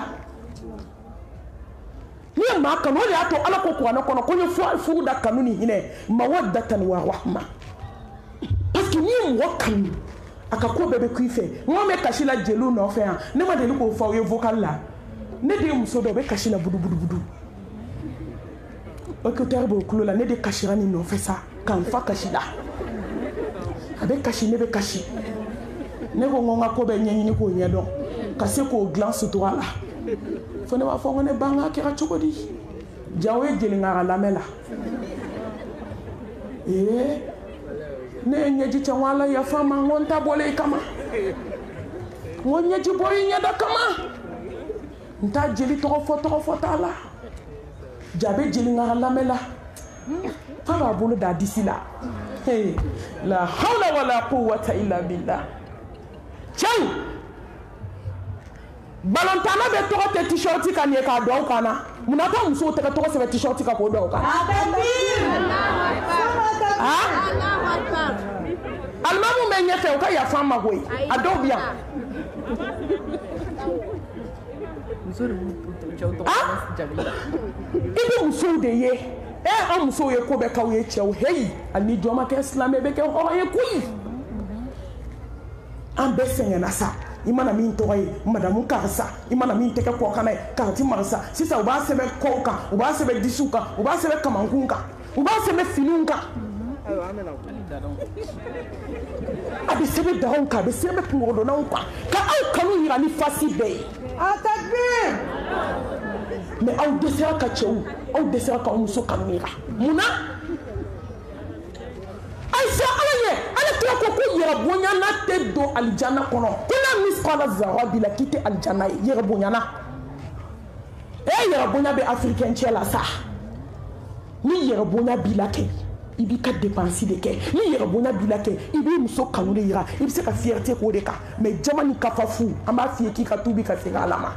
n'i ye maa kanu o de y'a to ala ko kuranɛ kɔnɔ ko n ye furu da kanu ni hinɛ mawaddatan wa rahma parce que n'i ye mɔgɔ kanu a ka ko bɛɛ bɛ k'i fɛ n ko n bɛ kasi la jeliw nɔfɛ yan ne ma deli k'o fɔ aw ye vocal la ne de ye muso dɔ o bɛ kasi la budu budu budu écouteur b'o kulo la ne de kasira nin nɔfɛ sa ka n fa kasi la a bɛ kasi ne bɛ kasi ne ko n ko n ka ko bɛ ɲɛɲini k'o ɲɛdɔn ka se k'o dilan sutura la fo ne b'a fɔ ko ne ba n k'a kɛra cogo di ja o ye jeliŋara lamɛn la ee ne nyeji chawala ya fama ngonta bole kama ngonyeji boy nyada kama nta jeli to foto foto la jabe jeli ngara lamela fama bolo da disila hey la hawla wala quwwata illa billah chau balontana be to te t-shirt ka ne ka do kana munata muso te ka to se t-shirt ka ko do kana ah almamu menye fe ka ya fama boy adobia ah ibi muso de ye eh am muso ye ko be ka we chew hey ani joma ke islam be ke ho ye kuyi am be senga sa imana min toy madamu karsa imana min teke ko kana karti marsa sisa uba sebe koka uba sebe disuka uba sebe kamankunka uba sebe finunka abi sebe daronka abi sebe pungodo na unka ka au kanu yira ni fasi be atakbir mais au desera ka chew au desera ka muso kamira muna aisha alaye ala tira ko ko yira bonya na te do aljana kono kuna misqala zara bila kite aljana yira bonya na e yira bonya be africain chela sa ni yira bonya bila ke ibi ka dépenser de ke ni yira bonya bila ke ibi muso kanu de yira ibi se ka fierté ko de ka mais jamani ka fafu amba fie ki ka tubi ka sega alama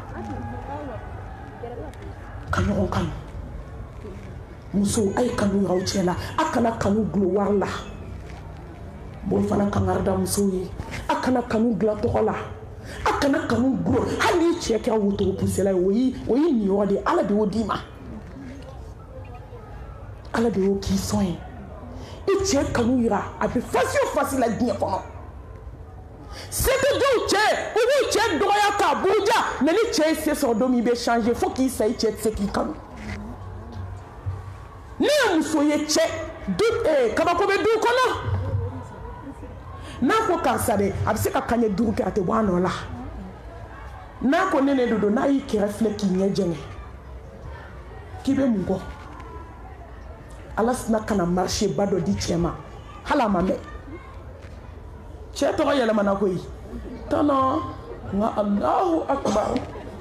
kanu kanu muso ay kanu raw chela akana kanu gloire la bol fana kangarda muso ye akana kanu gla tokola akana kanu gro hali cheke awuto pusela oyi oyi ni ode ala de odima ala de o ki soin e che kanu ira abi facile facile la dia kono c'était do che ou che doya ka buja ne ni che se so do mi be changer faut qu'il say che se ki kanu ne muso ye che du eh kabako be du kono na ko kasade abise ka kanye duru ke ate wano la na ko nene dodo na yi ki reflect ki nyejene ki be mungo alas na kana marché bado di chema hala mame che to yele mana ko yi tana nga Allahu akbar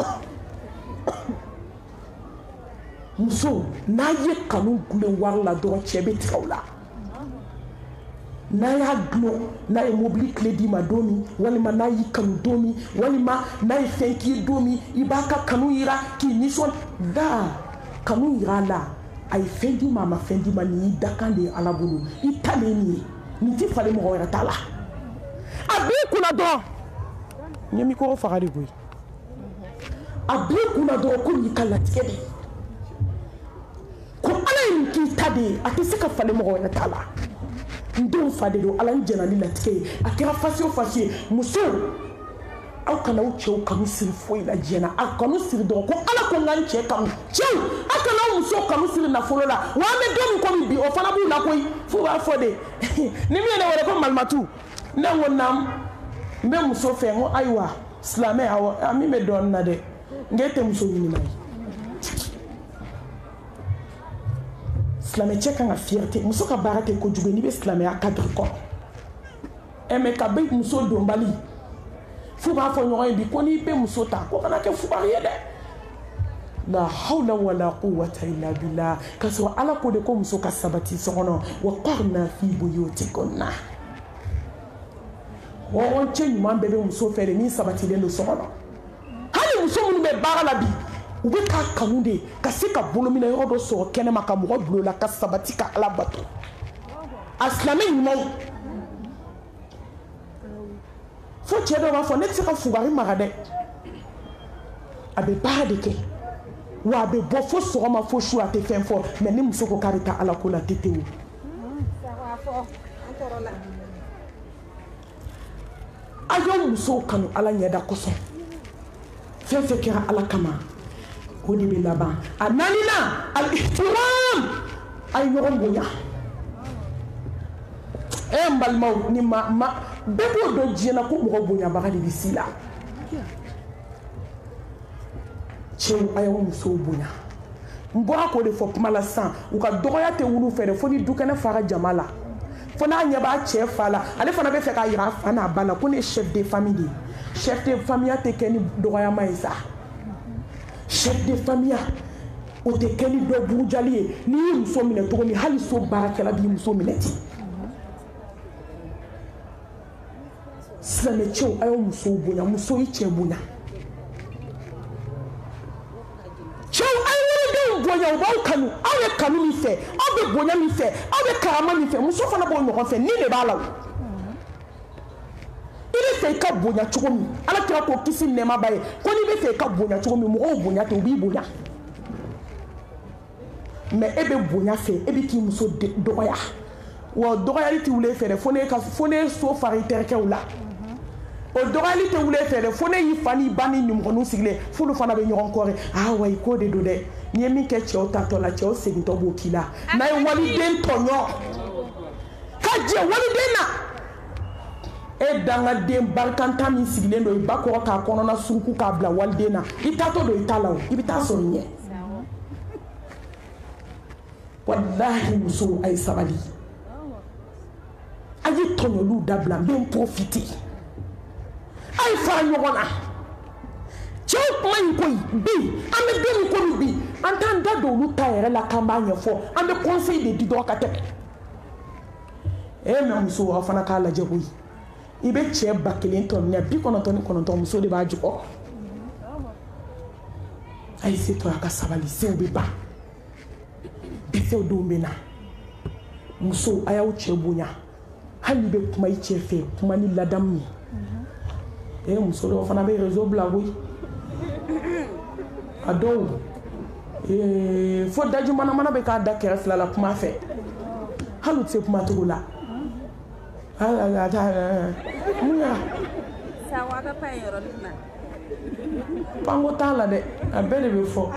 muso na ye kanu gule warla do chebe trawla na ya glo na e mobili kledi ma domi walima na yi kanu domi walima na e fenki domi ibaka kanu ira ki nison da kanu ira la ay fendi mama fendi ma ni dakande alabulu itale ni ni ti fale mo wera tala abi kuna do nyemi ko fagali boy abi kuna do ko ni kala tikedi ko ala ni ki tade atisika fale mo wera tala ndon fade do ala njena ni latike akira fasio fasie muso au kana uche kanu siri foi la jena akanu siri do ko ala ko nganche kanu chew akana muso kanu siri na folola wa me do ko mi bi o fana bu na koy fu wa fode ni mi na wala ko malmatu na wonam mbe muso fe ngo aywa islamé awo ami me don na de ngete muso ni mai islamé cheka nga fierté muso ka barate ko jugeni be islamé a cadre ko e me ka be muso do mbali fu ba fo nyoy bi ko ni be muso ta ko kana ke fu ba yede la hawla wala quwwata illa billah kaso ala ko de ko muso ka sabati sono wa qarna fi buyutikunna wa on chen man be muso fere ni sabati le sono hali muso mun be bara bi ou be ka kanude ka se ka bolomina yoro do so kene maka mo blo la ka sabati ka ala bato aslame ni mo fo chedo wa fo net se ka fugari magade abe para de ke wa be bo fo so ma fo shu ate fen fo mais ni muso ko karita ala ko la tetewu ayo muso kanu ala nyeda koso fe fe kira ala kama kodi bi laban ananina al ihtiram ay yoron bonya e mbal maw ni ma ma bebo do jena ko mo bonya bakali bisila chew ay won so bonya mbo ko de fo mala san u ka doya te wulu fere fo ni dukana fara jamala fo n'a ɲɛ b'a cɛ fa la ale fana bɛ fɛ k'a yira a fa n'a ba la ko ne ye chef de famille de ye chef de famille tɛ kɛ ni dɔgɔyama ye sa chef de famille o tɛ kɛ ni dɔ burujali ye n'i ye muso minɛ cogo min hali so baarakɛla b'i muso minɛ ten silamɛcɛw a y'o musow bonya muso i cɛ bonya cɛw a ye wolodenw bonya u b'aw kanu aw ye kanu min fɛ aw bɛ bonya min fɛ aw bɛ karama min fɛ muso fana b'o ɲɔgɔn fɛ ni de b'a la o i bɛ fɛ i ka bonya cogo min ala kira k'o kisi nɛɛma ba ye ko n'i bɛ fɛ i ka bonya cogo min mɔgɔw bonya ten u b'i bonya mais e bɛ bonya fɛ e bɛ k'i muso dɔgɔya wa dɔgɔyali tɛ wuli e fɛ dɛ fo ne ka fo ne so fara i terikɛw la o dɔgɔyali tɛ wuli e fɛ dɛ fo ne y'i fa n'i ba ni nimɔgɔninw sigilen f'olu fana bɛ ɲɔgɔn kɔrɔ ah wa i k'o de don dɛ n'i ye min kɛ cɛw tatɔ la cɛw segintɔ b'o k'i la n'a ye waliden tɔɲɔ ka jɛ waliden na e dangaden barikanta min sigilen don i ba kɔrɔ k'a kɔnɔna suruku k'a bila waliden na i taatɔ don i t'a la o i bɛ taa sɔrɔ ɲɛ walahi musow a ye sabali a ye tɔɲɔliw dabila n bɛ n profiter a ye fara ɲɔgɔn na cɛw kuma in koyi bi an bɛ don min komi bi an t'an da don olu ta yɛrɛ la k'an b'a ɲɛfɔ an bɛ conseil de di dɔrɔn ka tɛmɛ e mɛ muso aw fana k'a lajɛ koyi i bɛ cɛ ba kelen tɔ minɛ bi kɔnɔntɔn ni kɔnɔntɔn muso de b'a jukɔrɔ a ye se to a ka sabali sew bɛ ban bisew denw bɛ na musow a y'aw cɛ bonya hali n'i bɛ kuma i cɛ fɛ kuma ni ladamu ye e muso dɔw fana bɛ réseau bila koyi a dɔw fo daji manamana bɛ k'a da kɛrɛ fila la kuma fɛ hali u tɛ se kuma cogo la mun y'a panko t'a la dɛ a bɛɛ de bɛ fɔ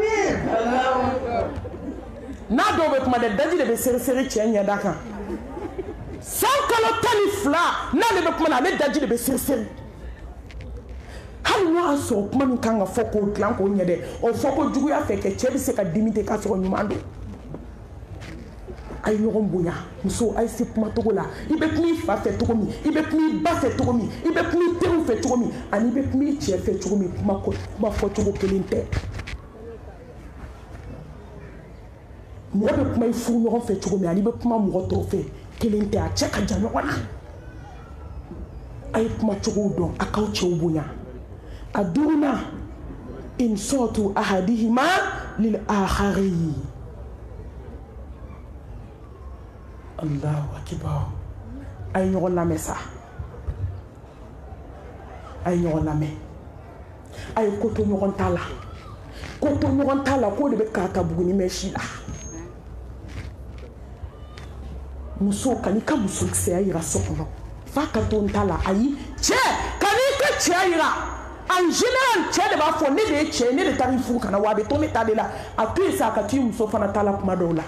n'a dɔw bɛ kuma dɛ daji de bɛ seri seri cɛ ɲɛda kan san kalo tan ni fila n'ale bɛ kuma na ale daji de bɛ seri seri hali n'o y'a sɔrɔ kuma min kan ka fɔ k'o dilan k'o ɲɛ dɛ o fɔ ko juguya fɛ kɛ cɛ bɛ se ka dimi ten k'a sɔrɔ ɲuman don a ye ɲɔgɔn bonya muso a ye se kuma cogo la i bɛ kuma i fa fɛ cogo min i bɛ kuma i ba fɛ cogo min i bɛ kuma i teriw fɛ cogo min ani i bɛ kuma i cɛ fɛ cogo min kuma kuma fɔ cogo kelen tɛ mɔgɔ bɛ kuma i furu ɲɔgɔn fɛ cogo min ani i bɛ kuma mɔgɔ tɔw fɛ kelen tɛ a cɛ ka jan ɲɔgɔn na a ye kuma cogow dɔn a k'aw cɛw bonya a duurunan insɔtu ahadihima lil akhari Allahu akibar a ye ɲɔgɔn lamɛn sa a ye ɲɔgɔn lamɛn a ye ko to ɲɔgɔn ta la ko to ɲɔgɔn ta la k'o de bɛ k'a ta buguni mɛn si la muso kan'i ka musokisɛya yira so kɔnɔ f'a ka to n ta la ayi cɛ kan'i ka cɛya yira en général cɛ de b'a fɔ ne de ye cɛ ne de taara i furu kana wa a bɛ to ne ta de la a to yen sa a ka to i muso fana ta la kuma dɔw la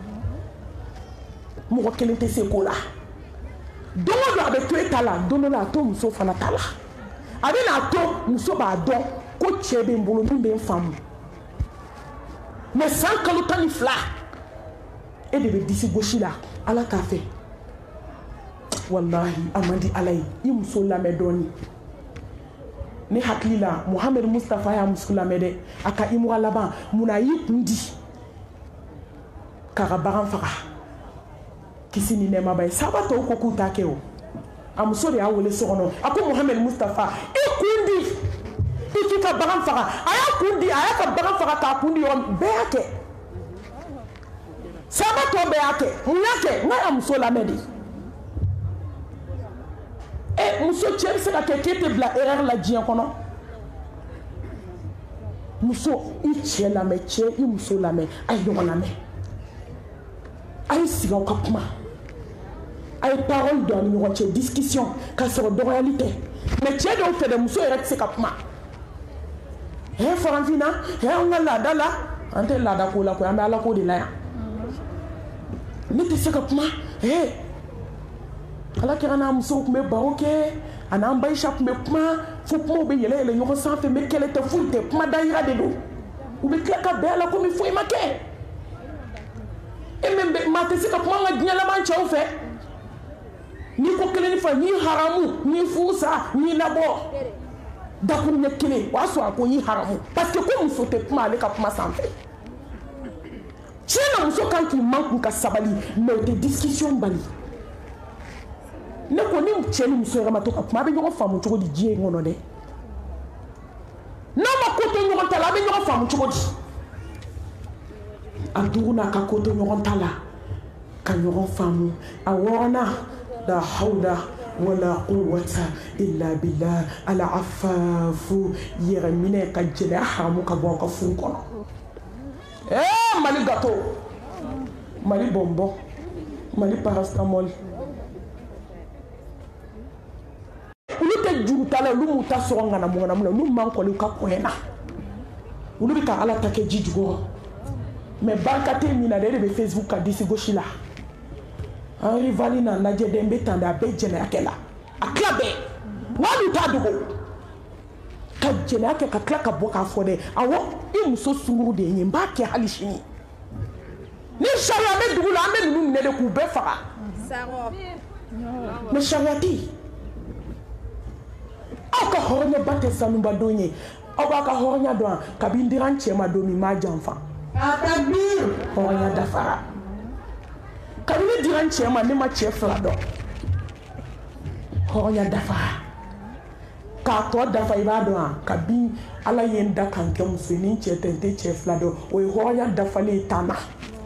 mɔgɔ kelen tɛ se ko la don o don a bɛ to e ta la don dɔ la a to muso fana ta la a bɛ n'a to muso b'a dɔn ko cɛ bɛ n bolo min bɛ n faamu mais san kalo tan ni fila e de bɛ disi gosi la ala t'a fɛ walahi a man di ala ye i muso lamɛn dɔɔni ne hakili la Muhammed Mustafa y'a muso lamɛn dɛ a ka imura laban mun a y'i kun di k'a ka bagan faga kisi ni nɛɛma ba ye sahaba tɔw ko k'u t'a kɛ o a muso de y'a wele so kɔnɔ a ko Muhammed Mustafa i kun di i k'i ka bagan faga a y'a kun di a y'a ka bagan faga k'a kun di yɔrɔ bɛɛ y'a kɛ sahaba tɔw bɛɛ y'a kɛ mun y'a kɛ n'a y'a muso lamɛn de e muso cɛ bɛ se ka kɛ k'e tɛ bila erreur la diɲɛ kɔnɔ muso i cɛ lamɛn cɛ i muso lamɛn a ye ɲɔgɔn lamɛn a ye sigi aw ka kuma a ye parole don a ni ɲɔgɔn cɛ discussion k'a sɔrɔ dɔgɔyali tɛ mais cɛ dɔw fɛ dɛ muso yɛrɛ tɛ se ka kuma ɛ farafinna ɛ an ka laada la an tɛ laada ko la koyi an bɛ ala ko de la yan ne tɛ se ka kuma ɛ ala kɛra n'a musow tun bɛ baro kɛ a n'an bayisa tun bɛ kuma fo kumaw bɛ yɛlɛ yɛlɛ ɲɔgɔn sanfɛ mais kɛlɛ tɛ foyi tɛ kuma dayira de don u bɛ tila ka bɛn a la komi foyi ma kɛ e min bɛ maa tɛ se ka kuma an ka diɲɛ laban cɛw fɛ kelen fa ni haramu ni fusa ni labo dakuru ɲɛ kelen o y'a sɔrɔ a ko ni haramu parce que ko muso tɛ kuma ale ka kuma sanfɛ tiɲɛ na muso kan k'i man kun ka sabali mais o tɛ discussion bali ne ko ni cɛ ni muso yɛrɛ ma to ka kuma a bɛ ɲɔgɔn faamu cogo di diɲɛ in kɔnɔ dɛ n'a ma ko to ɲɔgɔn ta la a bɛ ɲɔgɔn faamu cogo di a duurunan ka ko to ɲɔgɔn ta la ka ɲɔgɔn faamu a wɔɔrɔnan la hawla wala quwwata illa billah ala afafu yɛrɛ minɛ ka jɛnɛya haramu ka bɔ ka furu kɔnɔ eh Mali gâteau Mali bonbon Mali paracétamol olu tɛ juru ta la olu m'u ta sɔrɔ ŋanamu ŋanamu la olu man kɔli u ka kɔɲɛ na olu bɛ ka ala ta kɛ ji jukɔrɔ mais barika tɛ min na de bɛ Facebook ka disi gosi la an rivali na lajɛ den bɛ tan de a bɛɛ jɛnɛya kɛ la a tila bɛɛ wali t'a dogo ka jɛnɛya kɛ ka tila ka bɔ k'a fɔ dɛ awɔ i muso sunkuru de ye n b'a kɛ hali sini ni sariya bɛ dugu la an bɛ ninnu minɛ de k'u bɛɛ faga mais sariya tɛ yen aw ka hɔrɔnyaba tɛ sanuba don ye aw b'a ka hɔrɔnya dɔn kabi n dira n cɛ ma don min m'a janfa hɔrɔnya dafara kabi ne dira n cɛ ma ne ma cɛ fila dɔn hɔrɔnya dafara k'a tɔ dafa i b'a dɔn a kabi ala ye n da kan kɛ muso ye ni n cɛ tɛ n tɛ cɛ fila dɔn o ye hɔrɔnya dafalen tan na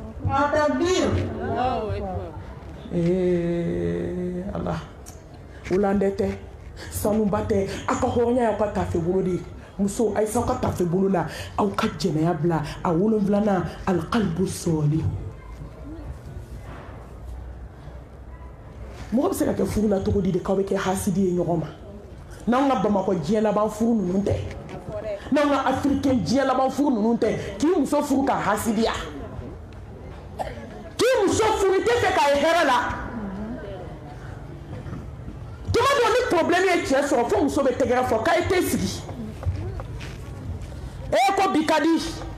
ee ala wulandɛ tɛ sanuba tɛ a ka hɔrɔnya y'aw ka tafe bolo de ye muso a ye s'aw ka tafe bolo la aw ka jɛnɛya bila a wolonfilanan alqalbu sɔɔli mɔgɔ bɛ se ka kɛ furu la cogo di de k'aw bɛ kɛ hasidi ye ɲɔgɔn ma n'anw ka bamakɔ diɲɛ laban furu ninnu tɛ n'anw ka afirikɛn diɲɛ laban furu ninnu tɛ k'i muso furu ka hasidiya k'i muso furu i tɛ fɛ k'a ye hɛrɛ la tuma dɔ ni problème ye cɛ sɔrɔ fo muso bɛ tɛgɛrɛ fɔ k'a ye tɛ sigi e ko bi ka di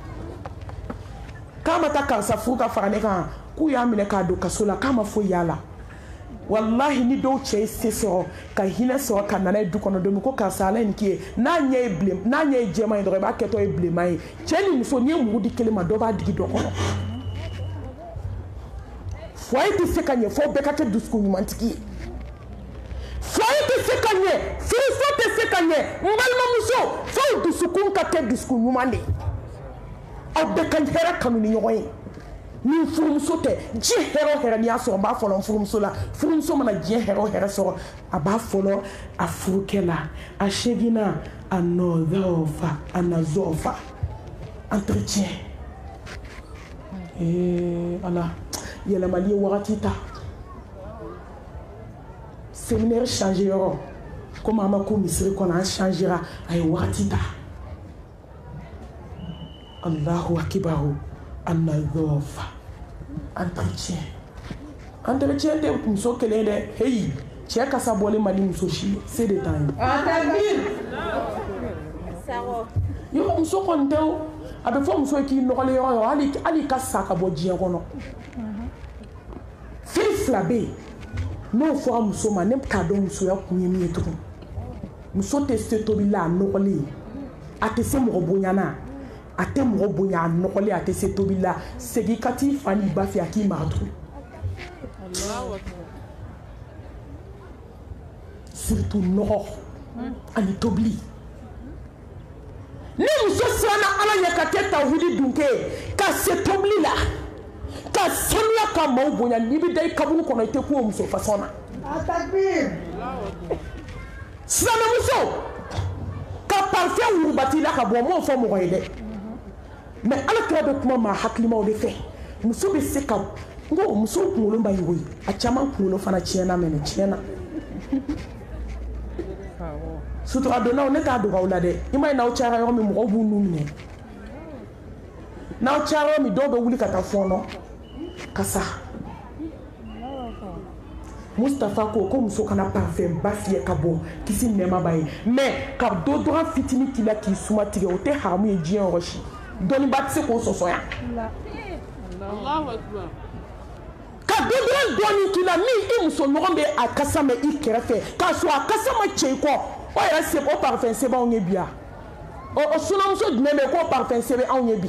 k'a ma taa karisa furu ka fara ne kan k'u y'a minɛ k'a don kaso la k'a ma foyi y'a la wallahi ni dɔw cɛ ye se sɔrɔ ka hinɛ sɔrɔ ka nana ye du kɔnɔ don min ko karisa ala ye nin k'i ye n'a ɲɛ ye bilen n'a ɲɛ ye jɛman ye dɔrɔn i b'a kɛtɔ ye bilenman ye cɛ ni muso n'i ye mugu di kelen ma dɔ b'a digi dɔ kɔnɔ foyer tɛ se ka ɲɛ fo bɛɛ ka kɛ dusukun ɲumantigi ye foyer tɛ se ka ɲɛ furuso tɛ se ka ɲɛ n balimamuso fo dusukun ka kɛ dusukun ɲuman de aw bɛɛ ka hɛrɛ kanu ni ɲɔgɔn ye ni furumuso tɛ diɲɛ hɛrɛ o hɛrɛ n'i y'a sɔrɔ n b'a fɔlɔ n furumuso la furumuso mana diɲɛ hɛrɛ o hɛrɛ sɔrɔ a b'a fɔlɔ a furukɛ la a seginna a nɔzɔfa a nazɔfa entretien ee ala yɛlɛmali ye wagati ta séminaire change yɔrɔ komi an ma ko misiri kɔnɔ an changera a ye wagati ta allahu akibaru a nazɔfa entretien entretien tɛ muso kelen dɛ heyi cɛ kasa bɔlen mali muso si ye se de t'an ye yɔrɔ muso kɔni tɛ o a bɛ fɔ muso ye k'i nɔgɔlen yɔrɔ yɔrɔ hali hali ka sa ka bɔ diɲɛ kɔnɔ fɛn fila bɛ yen n'o fɔra muso ma ne k'a dɔn musoya kun ye min ye tugun muso tɛ se tobili la a nɔgɔlen a tɛ se mɔgɔ bonyana a tɛ mɔgɔ bonya a nɔgɔlen a tɛ se tobili la segin ka t'i fa n'i ba fɛ a k'i mara tugun surtout nɔgɔ ani tobili ni muso siranna ala ɲɛ ka kɛ tawhidi dunkɛ ka se tobili la ka sanuya ka maaw bonya n'i bɛ da i kaburu kɔnɔ i tɛ kun o muso fasɔn na silamɛmuso ka parfɛn wurubati la ka bɔ n m'o fɔ mɔgɔ ye dɛ mais ala kira bɛ kuma maa hakilimaw de fɛ muso bɛ se ka n ko muso kunkolo ba yogo ye a caman kunkolo fana tiɲɛna mɛ nin tiɲɛna sutura donnaw ne t'a dogo aw la dɛ i ma ye n'aw cayara yɔrɔ min mɔgɔw b'u nu minɛ n'aw cayara yɔrɔ min dɔw bɛ wuli ka taa fɔɔnɔ ka sa Mustafa ko ko muso kana parfum ba fiyɛ ka bɔ kisi nɛɛma ba ye mais ka dɔ dɔrɔn fitinin k'i la k'i suma tigɛ o tɛ haramu ye diɲɛ yɔrɔ si dɔnniba tɛ se k'o sɔsɔ yan ka dondon doni kila ni i muso ɲɔgɔn bɛ a kasa mɛn i kɛrɛfɛ k'a sɔrɔ a kasa ma cɛ i kɔ o yɛrɛ se o parfum sɛbɛn anw ye bi yan o sinamuso jumɛn bɛ yen k'o parfum sɛbɛn anw ye bi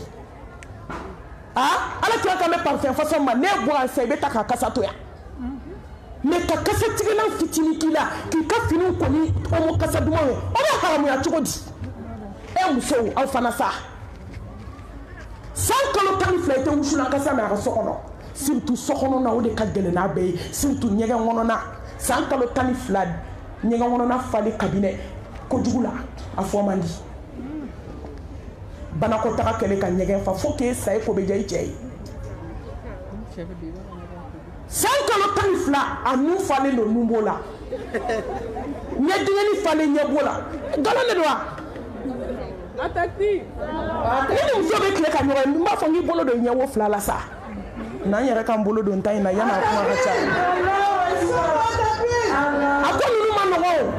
ah ala kira kan bɛ parfum façon ma ne bɔra an sa i bɛ taa k'a kasa to yan mais ka kasa tigilan fitinin k'i la k'i ka finiw ko ni omo kasa duman ye o bɛ haramuya cogo di e musow aw fana sa san kalo tan ni fila i tɛ wusulan kasa mɛn a ka so kɔnɔ surtout so kɔnɔ na o de ka gɛlɛn n'a bɛɛ ye surtout ɲɛgɛn kɔnɔna san kalo tan ni fila ɲɛgɛn kɔnɔna fali kabinɛ kojugu la a fɔ man di banakɔtaga kɛlɛ ka ɲɛgɛn fa fo k'e sa e ko bɛ diya i cɛ ye san kalo tan ni fila a nun falen don nun b'o la ɲɛdingɛni falen ɲɛ b'o la nkalon de don wa ni ni muso bɛ tile ka ɲɔgɔn ye n b'a fɔ n k'i bolo don ɲɛ wo fila la sa n'an yɛrɛ k'an bolo don ta in na yan'a kuma ka ca a ko ninnu ma nɔgɔ o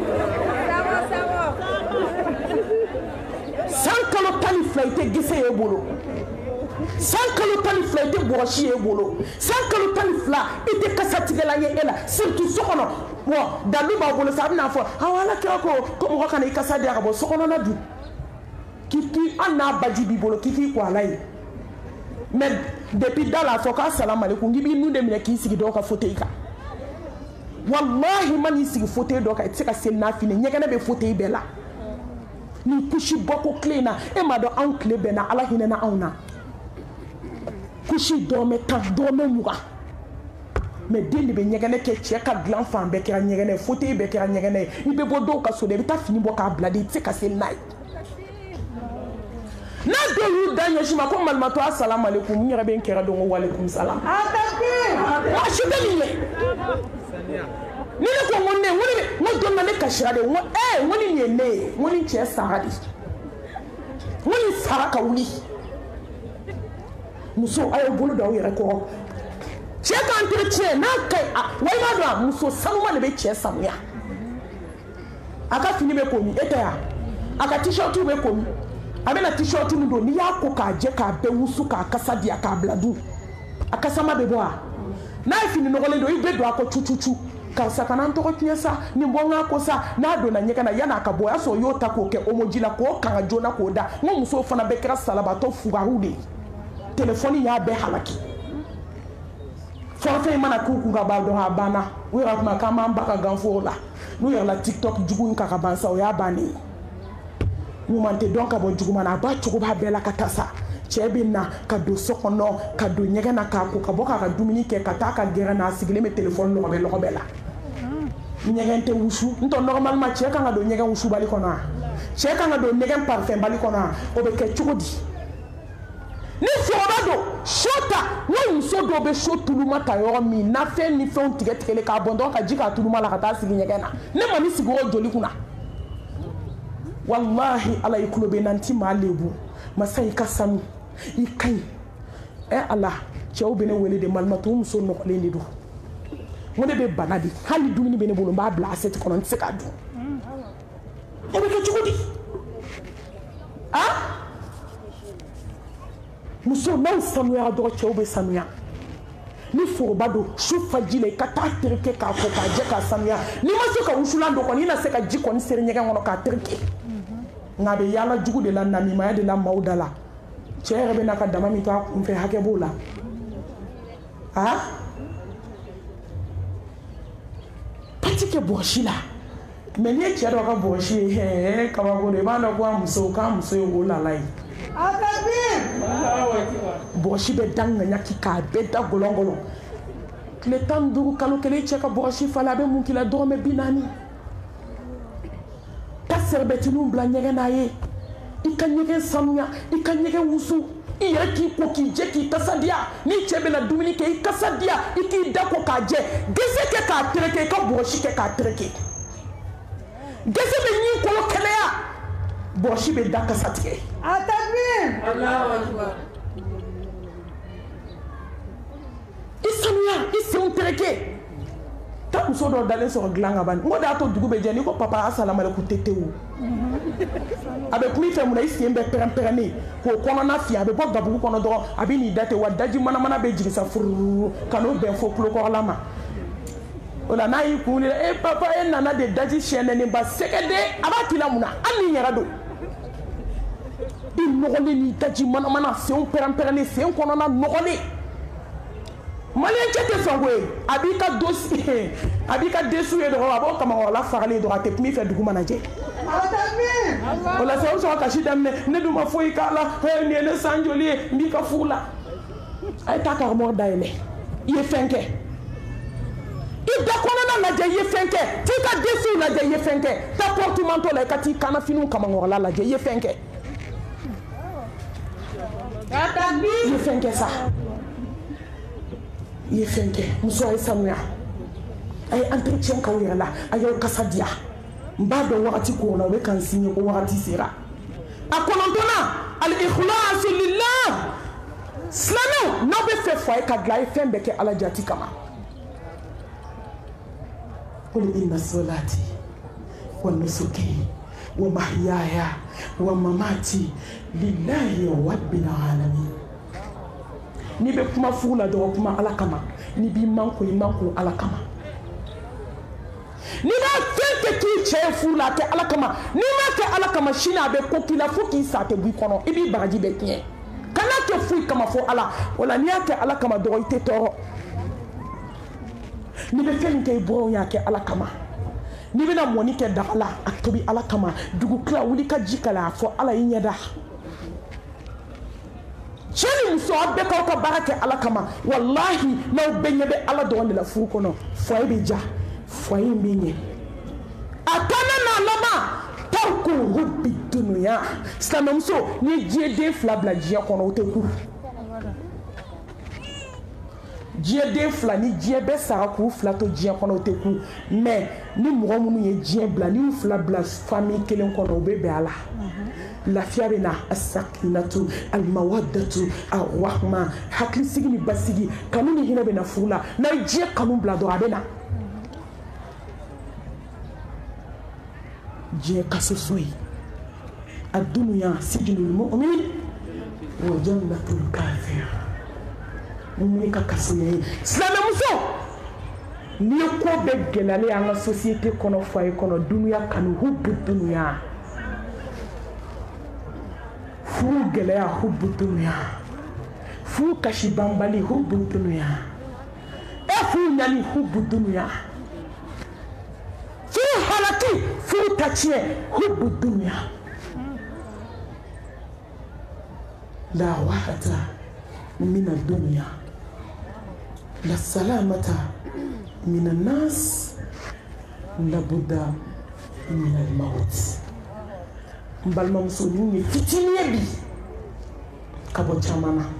san kalo tan ni fila i tɛ gese ye bolo san kalo tan ni fila i tɛ bɔgɔsi ye bolo san kalo tan ni fila i tɛ kasatigɛla ye e la surtout so kɔnɔ wa dalu b'a bolo sa a bɛna fɔ awɔ ala kira ko ko mɔgɔ kana i kasa di a ka bɔ so kɔnɔna dun k'i k'i hali n'a baji b'i bolo k'i k'i ko ala ye mais depuis da la fɔ k'a salamu aleykum k'i b'i nun de minɛ k'i sigi dɔw ka fauteuil kan wallahi ma n'i sigi fauteuil dɔ kan i tɛ se ka seli n'a fini ɲɛgɛnɛ bɛ fauteuil bɛɛ la ni kusi bɔko tile in na e m'a dɔn anw tile bɛɛ na ala hinɛ na anw na kusi dɔrɔmɛ tan dɔrɔmɛ mugan mais den de bɛ ɲɛgɛnɛ kɛ cɛ ka dilan fan bɛɛ kɛra ɲɛgɛnɛ ye fauteuil bɛɛ kɛra ɲɛgɛnɛ ye i bɛ bɔ dɔw ka so de i bɛ taa fini bɔ k'a bila de i tɛ se ka seli n'a ye n'a dɔw y'u da ɲɛsin ma ko malimatɔ asalamu aleykum n yɛrɛ bɛ n kɛra dɔn ko waleykum salam maa si tɛ nin ye ni ne ko n ko ne n ko ne n ko don na ne kasira de n ko ee n ko nin ye ne ye n ko nin cɛ sara de n ko nin sara ka wuli muso a y'aw bolo don aw yɛrɛ kɔrɔ cɛ ka entretien n'a ka ɲi a wa i b'a dɔn a muso sanuma de bɛ cɛ sanuya a ka fini bɛ komi e tɛ yan a ka t-shirt bɛ komi a bɛna t-shirt min don n'i y'a ko k'a jɛ k'a bɛɛ wusu k'a kasa di yan k'a bila dun a kasama bɛ bɔ wa n'a ye fini nɔgɔlen don i bɛ don a kɔ cucucu karisa kana n tɔgɔ tiɲɛ sa nin bɔ n k'a ko sa n'a donna ɲɛgɛn na yan'a ka bɔ o y'a sɔrɔ o y'o ta k'o kɛ omoji la k'o kanga joona k'o da n ko musow fana bɛɛ kɛra salabatɔ fugariw de ye telefɔni y'a bɛɛ halaki fɔlɔfɛn in mana k'u kun ka ban dɔrɔn a banna u yɛrɛ kuma k'an b'an ba ka ganforo la n'u yɛrɛ la tiktok jugu in kan ka ban sa o y'a bannen ye ɲuman tɛ dɔn ka bɔ juguman na a b'a cogo b'a bɛɛ la ka taa sa cɛ bɛ na ka don so kɔnɔ ka don ɲɛgɛn na k'a ko ka bɔ k'a ka dumuni kɛ ka taa ka gɛrɛ na a sigilen bɛ telefɔni lɔgɔbɛ lɔgɔbɛ la ɲɛgɛn tɛ wusu n tɔ normalement cɛ kan ka don ɲɛgɛn wusubali kɔnɔ wa cɛ kan ka don ɲɛgɛn parfum bali kɔnɔ wa o bɛ kɛ cogo di ni foroba don so ta n ko muso dɔw bɛ so tuluma ta yɔrɔ min nafɛn ni fɛnw tigɛ tigɛlen k'a bɔn dɔrɔn ka ji k'a tuluma la ka taa sigi ɲɛgɛn na ne ma ni sigi o joli kunna wallahi ala i kulo bɛ na n ti maa lebu masa i ka sanu i ka ɲi ɛ ala cɛw bɛ ne wele de malimatɔ muso nɔgɔlen de don n ko ne bɛ bana de hali dumuni bɛ ne bolo n b'a bila assiette kɔnɔ n tɛ se k'a dun o bɛ kɛ cogo di ah muso n'aw sanuyara dɔrɔn cɛw bɛ sanuya ni foroba don su faji la i ka taa tereke k'a ko k'a jɛ k'a sanuya n'i ma se ka wusulan don kɔni i na se ka ji kɔni seri ɲɛgɛn kɔnɔ k'a tereke nka a bɛ yaala jugu de la namimaya de la maaw da la cɛ yɛrɛ bɛ n'a ka dama min to a kunfɛ hakɛ b'o la ah pati kɛ bɔgɔsi la mɛ n'i ye cɛ dɔ ka bɔgɔsi ye hɛɛ kabako de i b'a dɔn ko a muso k'a muso ye o lala ye bɔgɔsi bɛ da ŋaɲaki k'a bɛɛ da gɔlɔngɔlɔ tile tan ni duuru kalo kelen cɛ ka bɔgɔsi falen a bɛ mun k'i la dɔrɔmɛ bi naani ka sɛrɛbɛtiniw bila ɲɛgɛn n'a ye i ka ɲɛgɛn sanuya i ka ɲɛgɛn wusu i yɛrɛ k'i ko k'i jɛ k'i kasa diya ni cɛ bɛna dumuni kɛ i kasa diya i k'i da ko k'a jɛ gese kɛ k'a tereke i ka bɔgɔsi kɛ k'a tereke gese bɛ ɲin kɔlɔ kɛnɛya bɔgɔsi bɛ da kasa tigɛ a takbir i sanuya i senw tereke ta muso dɔ dalen sɔrɔ dilan ka ban n ko de y'a to dugu bɛ jɛ n'i ko papa assalamu alaikum tɛ tewu a bɛ kuma i fɛ mun na i sen bɛ pɛrɛn-pɛrɛnnen k'o kɔnɔna fiyɛ a bɛ bɔ gabugu kɔnɔ dɔrɔn a bɛ n'i da ten wa daji manamana bɛ jigin sa fururu ka n'o bɛn fo tulokɔrɔla ma o la n'a y'i kun wuli e papa e nana de daji siyɛnɛnen ba sɛgɛden a b'a k'i la mun na hali n'i yɛrɛ don i nɔgɔlen ni daji manamana senw pɛrɛn-pɛrɛnnen sen kɔnɔna nɔgɔlen maliyɛn cɛ tɛ sɔn koyi a b'i ka dosi a b'i ka desu ye dɔrɔn a b'o kamakɔrɔla fagalen dɔrɔn a tɛ kuma i fɛ dugu mana jɛ o la sisan o sɔrɔ kasi daminɛ ne dun ma foyi k'a la nin ye ne san joli ye n b'i ka furu la a ye taa karamɔgɔ dayɛlɛ i ye fɛn kɛ i da kɔnɔna lajɛ i ye fɛn kɛ t'i ka desuw lajɛ i ye fɛn kɛ taa portemanteau la i ka t'i kanafiniw kamakɔrɔla lajɛ i ye fɛn kɛ i ye fɛn kɛ sa i ye fɛn kɛ muso a ye sanuya a ye entretien k'aw yɛrɛ la a y'aw kasa diya n b'a dɔn wagati kow la o bɛ ka n signer ko wagati sera a kɔnɔntɔnna al-ikhlasu lillah silamɛw n'aw bɛ fɛ foyer ka dilan a ye fɛn bɛɛ kɛ ala jati kama qul inna salati wa nusuki wa mahyaya wa mamati lillahi rabbil alamin n'i bɛ kuma furu la dɔrɔn kuma ala kama n'i b'i manko i manko ala kama n'i b'a fɛn kɛ k'i cɛ ye furu la a kɛ ala kama n'i m'a kɛ ala kama sini a bɛ ko k'i la fo k'i sa tɛ bɔ i kɔnɔ i b'i bagaji bɛɛ tiɲɛ kana kɛ foyi kama fo ala o la n'i y'a kɛ ala kama dɔrɔn i tɛ tɔɔrɔ n'i bɛ fɛn min kɛ i bɔrɔw y'a kɛ ala kama n'i bɛna mɔni kɛ daga la a tobi ala kama dugu tila wuli ka ji kala a fɔ ala y'i ɲɛda cɛ ni muso aw bɛɛ k'aw ka baara kɛ ala kama walahi n'aw bɛɛ ɲɛ bɛ ala dɔrɔn de la furu kɔnɔ foyer bɛ ja foyer in bɛ ɲɛ a kana n'a laban tarku hubbi dunuya silamɛmuso ni diɲɛ den fila bila diɲɛ kɔnɔ o tɛ ku diɲɛ den fila ni diɲɛ bɛɛ sara k'u fila to diɲɛ kɔnɔ o tɛ ku mais ni mɔgɔ minnu ye diɲɛ bila ni y'u fila bila famille kelen kɔnɔ o bɛ bɛn a la lafiya bɛ na asakinatu alimawadatu arahma hakilisigi ni basigi kanu ni hinɛ bɛ na furu la n'a ye diɲɛ kanu bila dɔrɔn a bɛ na diɲɛ kaso so ye a dunuya sijinul mu'min wa jannatul kafir mumini ka kaso ye silamɛmuso n'i ye ko bɛɛ gɛlɛyalen ye an ka société kɔnɔ foyer kɔnɔ dunuya kanu hubu dunuya furu gɛlɛya hubu dunuya furu kasi banbali hubu dunuya e furu ɲani hubu dunuya furu halaki furu ta tiɲɛ hubu dunuya la wahata mina dunuya la salamata mina nas la buddha mina maut n balimamuso ninnu ye fitinin ye bi ka bɔ caman na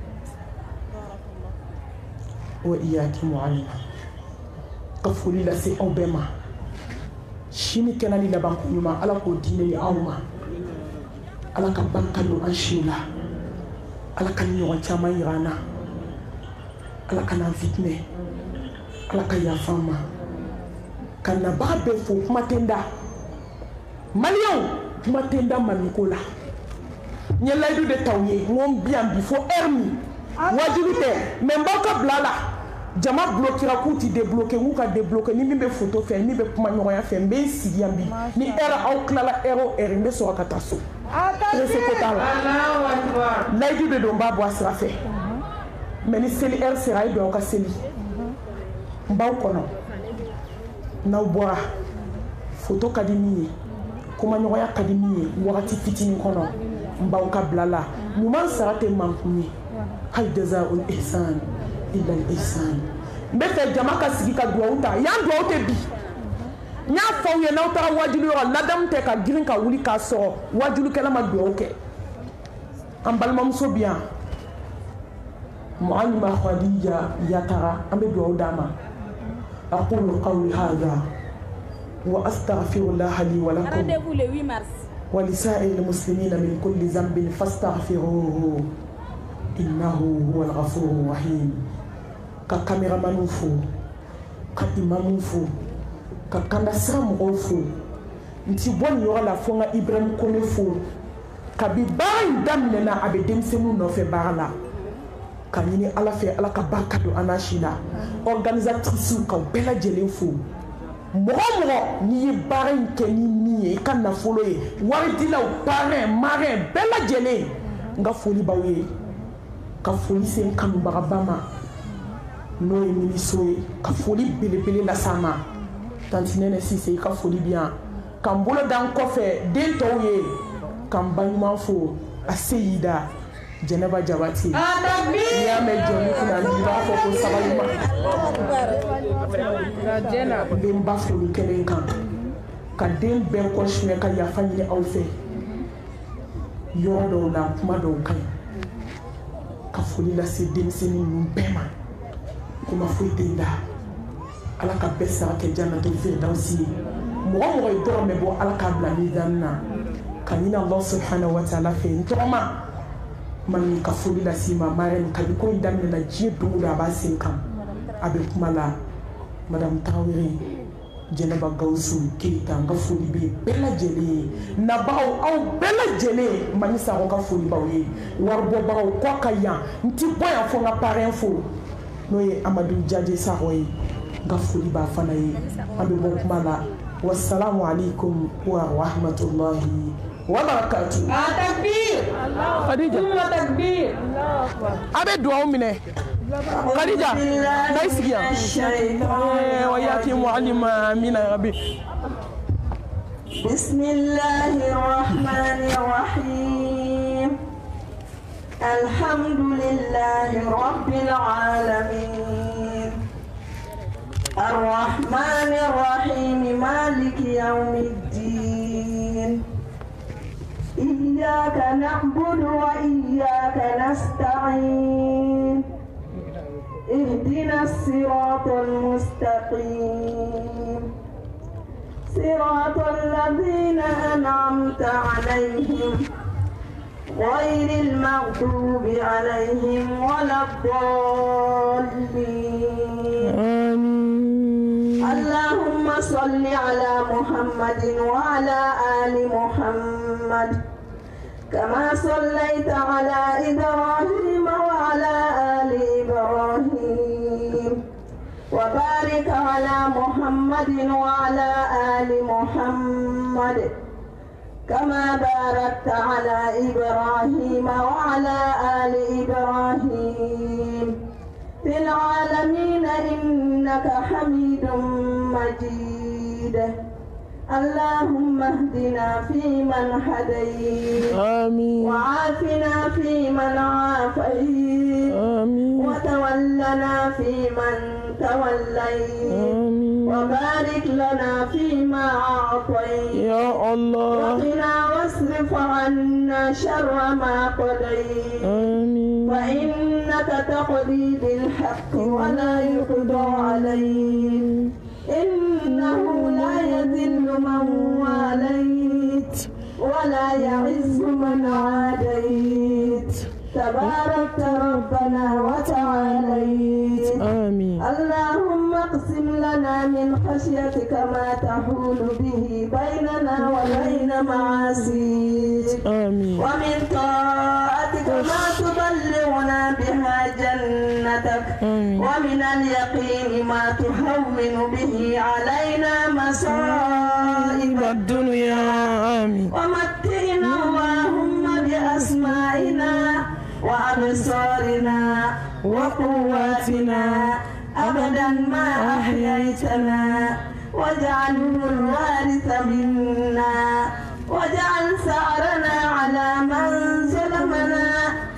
wa iyaki mualima ka foli lase aw bɛɛ ma sini kɛnɛ ni labanko ɲuman ala k'o di ne ni aw ma ala ka barika don an siw la ala ka ɲɔgɔn caman yira an na ala ka n'an fitinɛ ala ka yafa an ma ka nabaga bɛɛ fo kuma tɛ n da maliyɛnw kuma tɛ n da maliko la n ye layidu de t'aw ye n ko n bi yan bi fo heure min wajibi tɛ mɛ n b'aw ka bila la jama blokera k'u ti débloquer n k'u ka débloquer ni min bɛ photo fɛ min bɛ kuma ɲɔgɔnya fɛ n bɛ n sigi yan bi ni heure aw tilala heure o heure n bɛ sɔrɔ ka taa so presse ko t'a la layidu de don n b'a bɔ a sira fɛ mɛ ni seli heure sera a ye don aw ka seli n b'aw kɔnɔ n'aw bɔra photo ka di min ye kuma ɲɔgɔnya ka di min ye wagati fitinin kɔnɔ n b'aw ka bila la ɲuman sara tɛ mankun ye hal jazaa'ul ihsan illa al ihsan n bɛ fɛ jama ka sigi ka duwawu ta yan duwawu tɛ bi n y'a fɔ aw ye n'aw taara wajulu yɔrɔ ladamu tɛ ka girin ka wuli k'a sɔrɔ wajulukɛla ma duwawu kɛ an balimamuso bi yan mualima khadija yatara an bɛ duwawu d'a ma aqulu qawli hadha wa astaghfirullah li wa lakum Rendez-vous le huit mars. wa lisa'il muslimina min kulli dhanbin fastaghfiruhu innahu huwal ghafurur rahim ka caméraman fo ka imamu fo ka kanda sira mɔgɔw fo nti bɔ nin yɔrɔ la fo n ka Ibrahim Kone fo kabi baara in daminɛna a bɛ denmisɛnninw nɔfɛ baara la ka ɲini Ala fɛ Ala ka barika don an n'a si la organisatrices k'aw bɛɛ lajɛlen fo mɔgɔ mɔgɔ n'i ye baara in kɛ ni min ye i ka nafolo ye waridilaw parrain marrain bɛɛ lajɛlen n ka foli b'aw ye ka foli se n kanubagaba ma n'o ye ministre ye ka foli belebele lase a ma tanti Nɛnɛ Sise i ka foli bi yan ka n bolo da n kɔfɛ den tɔw ye ka n baɲuman fo a Seyida Jɛnɛba Jabate n'i y'a mɛn jɔnni kunna n'i b'a fɔ ko sabalima n bɛ n ba foli kɛlen kan ka den bɛɛ kɔsumɛ ka yafa ɲini aw fɛ yɔrɔ dɔw la kuma dɔw ka ɲi ka foli lase denmisɛnnin ninnu bɛɛ ma kuma foyi tɛ i la Ala ka bɛɛ sara kɛ Jannatul Firdawsi ye mɔgɔ mɔgɔ ye dɔrɔmɛ bɔ Ala k'a bila mizani na ka ɲini Allah subhanahu wa ta'ala fɛ n tɔgɔma man ka foli lase ma Marème kabi ko in daminɛna diɲɛ dogo don a b'a sen kan a bɛ kuma la Madame Tarawele Jɛnɛba Gawusu Keyita n ka foli bɛ bɛɛ lajɛlen ye nabagaw aw bɛɛ lajɛlen Mami Sakɔ ka foli b'aw ye waribɔbagaw kɔ ka yan n ti bɔ yan fo n ka parrain fo n'o ye Amadu Jaje Sakɔ ye n ka foli b'a fana ye an bɛ bɔ kuma la wassalamu alaikum wa rahmatullahi wa barakatuh. Takbir. Khadija. Takbir. Abe duwaw minɛ. Khadija. N'ayi sigi yan. Wa yaati mu'allima amina ya rabbi. Bismillahir rahmanir rahim. Alhamdulillahi rabbil alamin. Ar-Rahmanir Rahim Maliki yawmiddin. إياك نعبد وإياك نستعين اهدنا الصراط المستقيم صراط الذين أنعمت عليهم غير المغضوب عليهم ولا الضالين اللهم صل على محمد وعلى آل محمد كما صليت على إبراهيم وعلى آل إبراهيم وبارك على محمد وعلى آل محمد كما باركت على إبراهيم وعلى آل إبراهيم في العالمين إنك حميد مجيد اللهم اهدنا فيمن هديت آمين وعافنا فيمن عافيت آمين وتولنا فيمن توليت آمين وبارك لنا فيما أعطيت يا الله وقنا واصرف عنا شر ما قضيت آمين فإنك تقضي بالحق ولا يقضى عليك إنه لا يذل من واليت ولا يعز من عاديت تباركت ربنا وتعاليت آمين اللهم اقسم لنا من خشيتك ما تحول به بيننا وبين معاصيك آمين ومن طاعتك ما تبلغنا بها جنتك آمين ومن اليقين ما تهون به علينا مصائب الدنيا آمين ومتعنا اللهم بأسمائنا وأبصارنا وقواتنا أبدا ما أحييتنا واجعله الوارث منا واجعل ثأرنا على من ظلمنا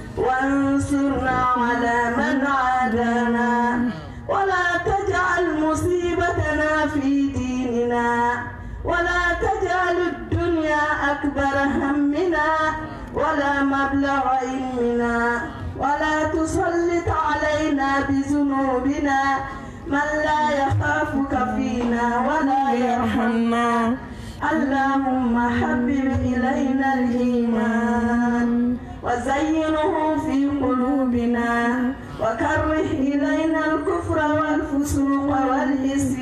وانصرنا على من عادانا ولا تجعل مصيبتنا في ديننا ولا تجعل الدنيا أكبر همنا ولا مبلغ علمنا ولا تسلط علينا بذنوبنا من لا يخافك فينا ولا يرحمنا اللهم حبب إلينا الإيمان وزينه في قلوبنا وكره إلينا الكفر والفسوق والإسيان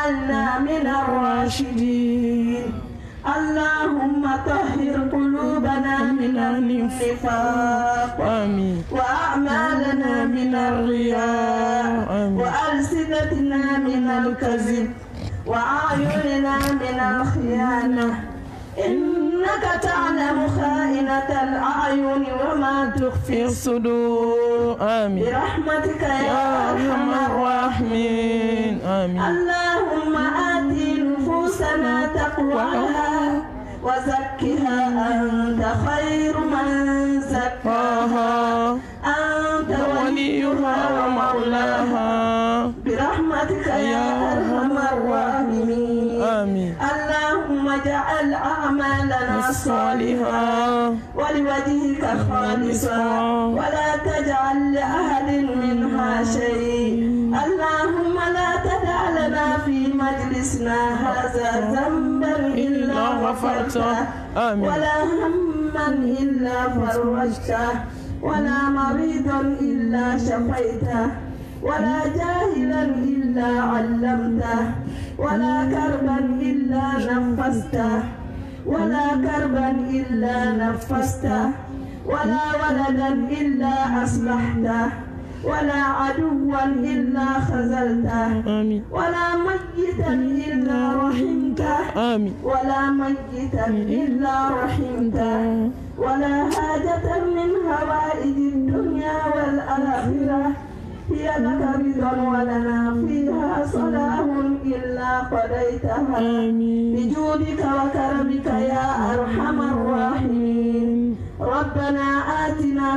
واجعلنا من الراشدين. اللهم طهر قلوبنا من النفاق وأعمالنا من الرياء وألسنتنا من الكذب وأعيننا من الخيانة. إنك تعلم خائنة الأعين وما تخفي الصدور. آمين برحمتك يا أرحم الراحمين. آمين. اللهم آت نفوسنا تقواها وزكها أنت خير من زكاها أنت وليها ومولاها برحمتك يا أرحم الراحمين. آمين. اللهم اجعل أعمالنا صالحة ولوجهك خالصا ولا تجعل لأحد منها شيء. اللهم لا تدع لنا في مجلسنا هذا ذنبا إلا غفرته ولا هما إلا فرجته ولا مريضا إلا شفيته ولا جاهلا إلا علمته ولا كربا إلا نفسته ولا كربا إلا نفسته ولا ولدا إلا أصلحته ولا عدوا إلا خذلته ولا ميتا إلا رحمته ولا ميتا إلا رحمته ولا حاجة من هوائج الدنيا والآخرة هي لك رضا ولنا فيها صلاح إلا قضيتها بجودك وكرمك يا أرحم الراحمين. ربنا آتنا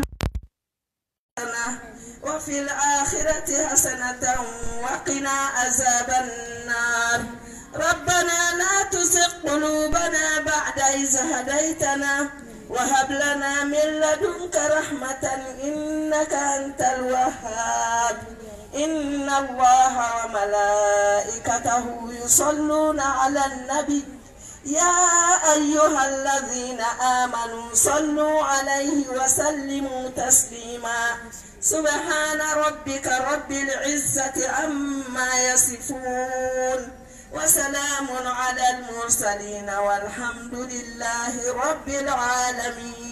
وفي الآخرة حسنة وقنا عذاب النار. ربنا لا تزغ قلوبنا بعد إذ هديتنا وهب لنا من لدنك رحمة إنك أنت الوهاب. إن الله وملائكته يصلون على النبي يا أيها الذين آمنوا صلوا عليه وسلموا تسليما. سبحان ربك رب العزة عما يصفون وسلام على المرسلين والحمد لله رب العالمين.